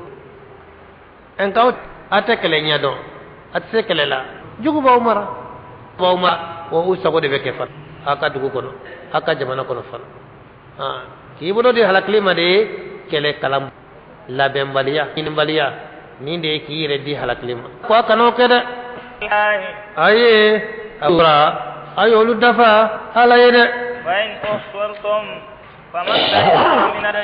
en ka ate kele nyadon ate kele la jugu ba umara o usago de be ke fa aka dugu kono aka jamana kono fa ki bolo di halakli ma de kele kalam la bembaliya inbaliya ni de ki reddi halakli ma ko kano kede aye abra ayolu dafa ala yede wa in usfartum faman min araj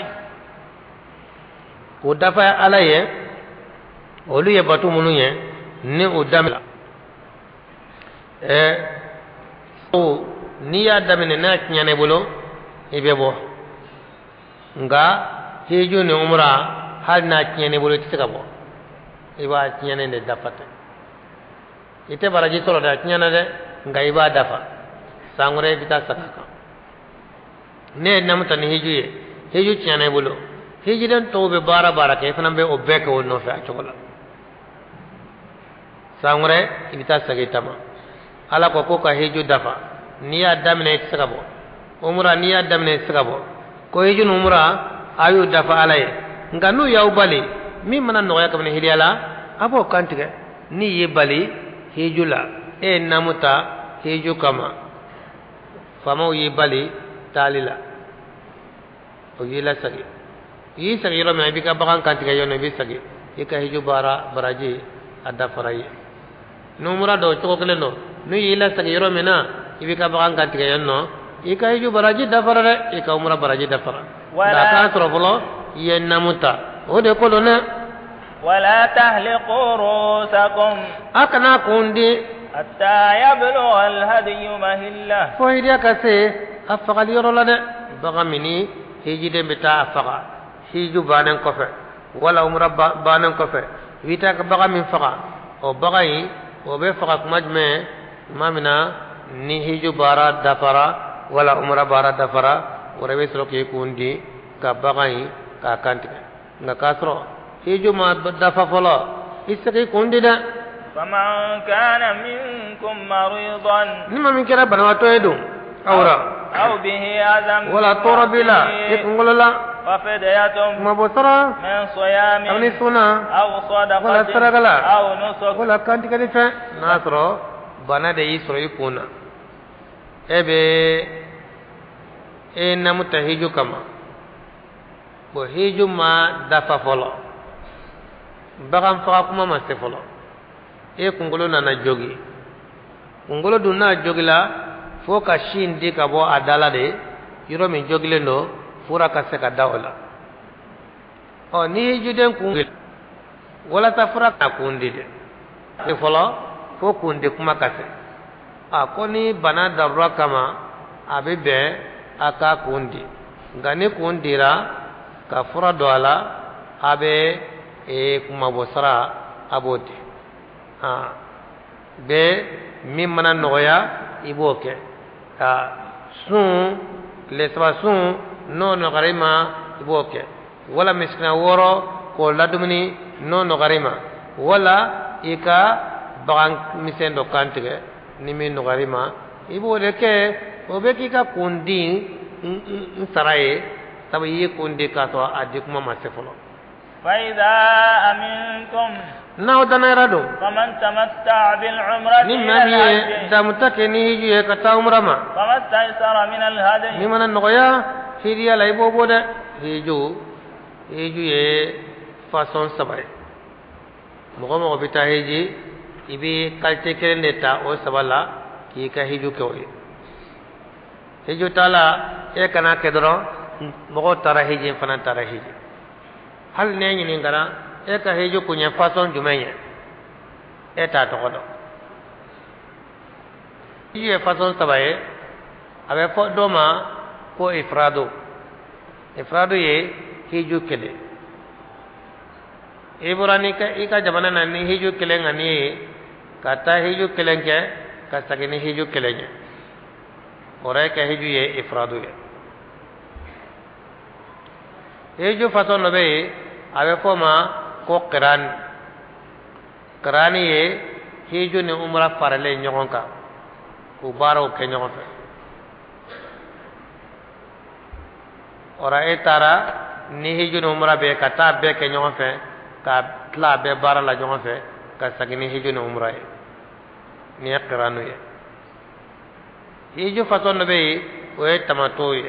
ko dafa ala ye olu ye batu munu ye ni o damla o ni ya damene na nyane bolo ibe bo nga heju ne umra hal na nyane bolo tisaka bo iba nyane ne dafata ite baraji tolo da nyana de nga iba dafa sangure bita sakaka ne namta ni heju nyane bolo heju den tobe bara ke fanambe obbe ko no fa chokola sangure ibita sagitama ala ko ka heju dafa niya damne sagabo umra niya damne sagabo ko heju umra ayu dafa alaye nganu yaw bali mi mana no ya kamne hiliala abo kantige ni ye bali heju la e namuta heju kama famo ye bali talila o yila sagi yi sagi ro me bi ka bakan kantige yo ne bi sagi ika heju baraji adda faraye numura do choko kele no nu yila sagi yoro mena ibi ka bakan kantige yanno ika hiju baraji dafara de ika umra baraji dafara da ka trofolo yen namuta o de ko dona wala tahliqu rusakum akana kundi hatta yablugha alhadi mahilla fo idia kase afagal yoro la de baga mini hiji de bita afaga hiju banen kofe wala umra banen kofe wita ka baga min faga o baga yi o be faga kumajme mamina ni hiju bara dafara wala umra bara dafara wara be soro ke kundi ka bagai ka kanti nga kasro hiju ma dafa folo isaki kundi da faman kana minkum maridan nima min kira banawato edu awra aw bihi azam wala torabila ikungolola ففدية مبصرة من صيام أو نسونا أو صدقة ولا سرقلا أو نسك ولا كانت كنيفة ناصرو بنا دي يسرو يكونا إبه إنما تهيجو كما بهيجو ما دفع فلو بغم فاكما ما سفلو إيه كنقولو نانا جوجي كنقولو دونا جوجي لا فوكا شين دي كابو أدالا دي يرو من جوجي لنو fura ka se ka dawla o ni juden kungi wala ta fura ka kundi de e folo fo kundi kuma kase a ko ni bana darra kama abibe aka kundi ngani kundira ka fura dwala abe e kuma bosara aboti be mi mana noya iboke sun le sun no garima iboke wala miskina woro ko ladumni no garima wala ika bagan misendo kantige nimi no garima ibode ke obeki ka kundi saraye tabi kundi ka to adi kuma masefolo fa idha amintum naw danarado faman tamatta bil umrati nimani damutake ni hiju ka ta umrama famastaysara min al hadi nimana noya hidiya lay bobo de hiju ye façon sabay mo bita hiji ibi kalte kerende ta o sabala ki ka hiju ko hiju tala e kana kedro mo tara hiji fana tara hiji hal ne ni ngara e ka hiju kunya façon jumenya eta to kodo hiju façon sabaye abe fo doma ko ifradu ye hiju kele ibrani ka ika jamana na ni hiju kele ngani kata hiju kele ke ka sagini hiju kele nya ore ka hiju ye ifradu ye hiju façon no be abe fo ma ko qirani ye hiju ni umra farale nyogon ka ku baro ke nyogon fe ora etara ni hiju ni umra be kata be ke nyogon fe ka tla be bara la nyogon fe ka sagini hiju ni umra ye ni qiranu ye hiju façon no be o tamato ye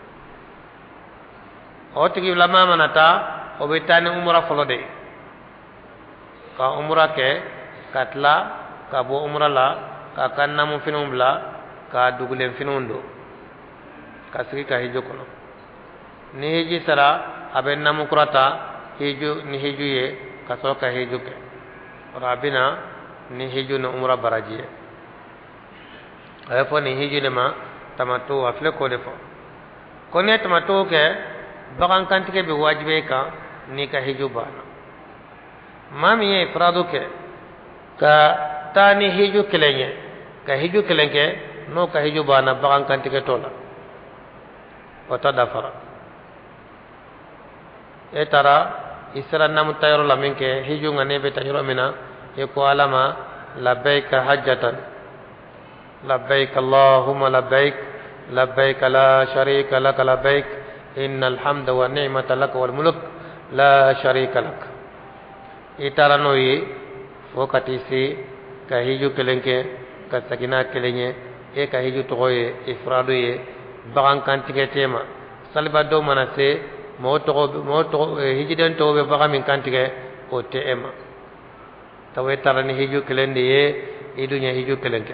o tigi lama manata o be tani umra folo de ka umra ke katla ka bo umra la ka kannamu finum bla ka dugulen finundo ka sigi ka hiju kono ni hiji sara abe namu kurata hiju ni hiju ye ka so ka hiju ke rabina ni hiju na umra baraji ay fo ni hiju ne ma tamato afle ko defo kone tamato ke bagan kantike be wajibe ka ni ka hiju bana mami ye ifradu ke ka tani hiju kelenye ka hiju kelenke no ka hiju bana bagan kantike tola wata dafara etara isra namu tayro laminke hiju ngane be tayro mina e ko alama labbaika hajjatan labbaik allahumma labbaik labbaik la sharika lak labbaik innal hamda wa ni'mata lak wal mulk la sharika lak itara no yi fokati si ka hiju kelenke ka sagina kelenye e ka hiju toye ifradu ye bagan kantike tema salba do manase mo to hijiden to be baga min kantike o tema tawe tarani hiju kelende ye idunya hiju kelenke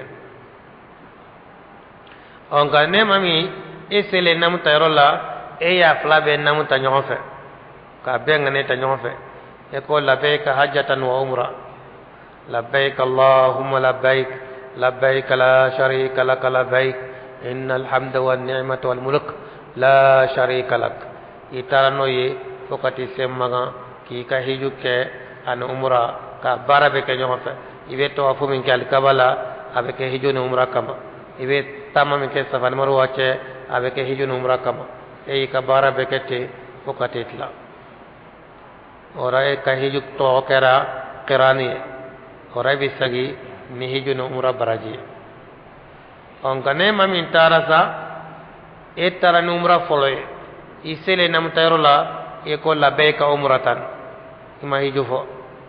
on ga ne mami esele namu tayola e ya flabe namu tanyofe ka benga ne tanyofe e ko labbaik hajjatan wa umra labbaik allahumma labbaik labbaik la sharika lak labbaik innal hamda wan ni'mata wal mulk la sharika lak itarano ye fokati semmaga ki ka hiju ke an umra ka barabe ke nyofe ibe to afu min kal kabala abe ke hiju ne umra kama ibe tamam ke safar marwa che abe ke hiju ne umra kama e ka barabe ke te fokati tla ora e ka hiju to kera qirani ora bisagi ni hiju ne umra baraji on kane mamin tarasa e tarani umra foloye isele nam tayrola e ko labbaika umratan ima hiju fo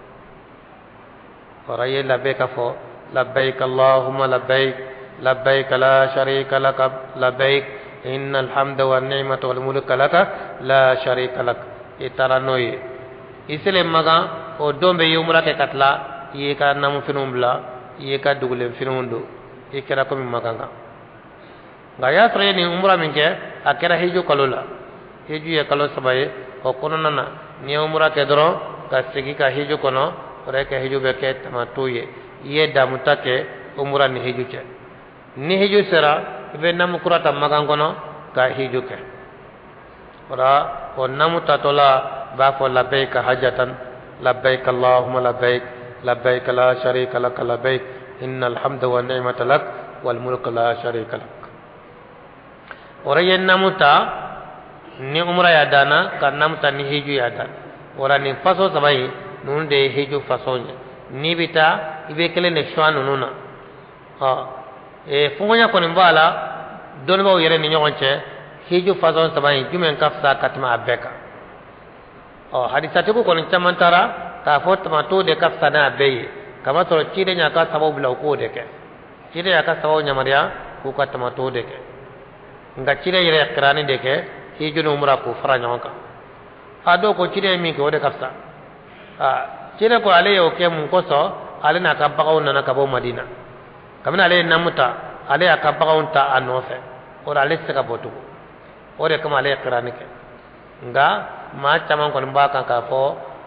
ora ye labbaika fo labbaik allahumma labbaik labbaik la sharika lak labbaik innal hamda wan ni'mata wal mulka lak la sharika lak itaranoye isele maga o dombe yumra ke katla ye ka namu finumbla ye ka dugule finundo ikera ko mi maganga ngaya sore ni umra minke akera hiju kalula hiju ye kalo sabaye o kono nana ni umra ke doro ka sigi ka hiju kono ore ke hiju be ke tamatu ye damuta ke umra ni hiju che ni hiju sera be namu kurata magangono ka hiju ke ora o namu tatola ba fo labbaik hajatan labbaik allahumma labbaik labbaik la sharika lak labbaik innal hamda wan ni'mata lak wal mulku la sharika lak ora ye namuta ni umra ya dana ka namuta ni hiju ya dana ora ni faso sabai nun de hiju faso ni bita ibe kele ne shwanu nuna ha e fungonya ko ni bala don ba yere ni nyonche hiju faso sabai jumen kafsa katma abeka o hadisate ko ni chamantara ka fotma to de kafsa na beye kama to chide nya ka sababu la ko de ke chide ya ka sababu nya maria ko ka tama to de ke nga chide yere qirani de ke hiju no umra ko fara nyonka ado ko chide mi ko de kafsa chide ko ale yo ke mun ko so ale na ka bagaw na ka bo madina kamina ale namuta ale aka bagaw ta anofe ora ale se ka botu ore kama ale qirani ke nga ma chaman ko mbaka ka fo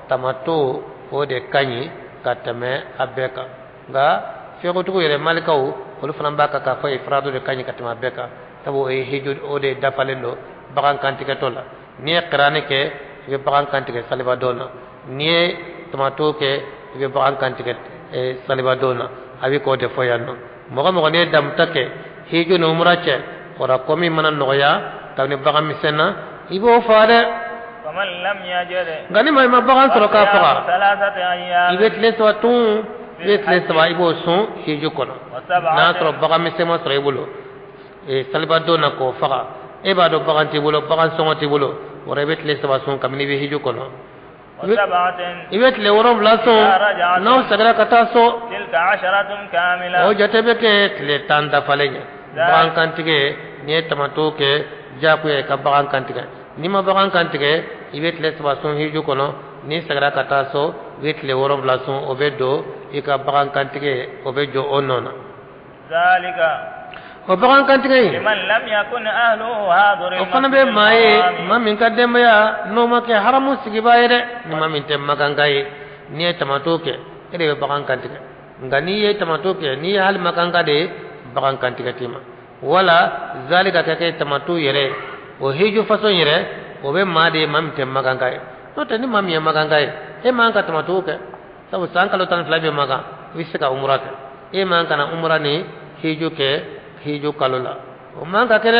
tamato o de kanyi katame abeka ga fego to yere malikaw wala fana baka ka fay frado de kanyi katama abeka tabo e hejud o de dafalelo bakan kantike tola ni qirane ke be bakan kantike saliba dona ni tamato ke be bakan kantike e saliba dona abi ko de foyanno mo ne dam take heju no murache ora komi manan noya tawni bakan misena ibo faade فمن لم يجد غني ما بغان سرو كا فغا يبت لسوا تون يبت لسوا يبو سون هيجو كونو نا سرو بغا مسما سرو يبولو e salba do na ko faga e ba do bagan ti bolo bagan songo ti bolo wora bet leswa son kamni be hijo kono ibet le worom la so no sagara kata so tilka 10 kamila o jatebe ke le tanda falenya bagan kantige ne tamato ke japu e ka bagan kantige nima bagan kantige ibet le swa son hijo kono ni sagara kata so ibet le worom la so obedo e ka bagan kantige obejo onona zalika o bagan kantige liman lam yakun ahluhu hadir o fana be maye mamin kadem ya no make haramu sigi bayre ni mamin tem magangaye ni tamato ke ere bagan kantige ngani ye tamato ke ni hal makanga de bagan kantige tima wala zalika ke tamato yere o heju façon yere o be made mam tem magangaye to tani mami magangaye e man ka tamato ke sabu sankalo tan flabe maga wisaka umrata e man kana umra ni heju ke hijo kalola o man ka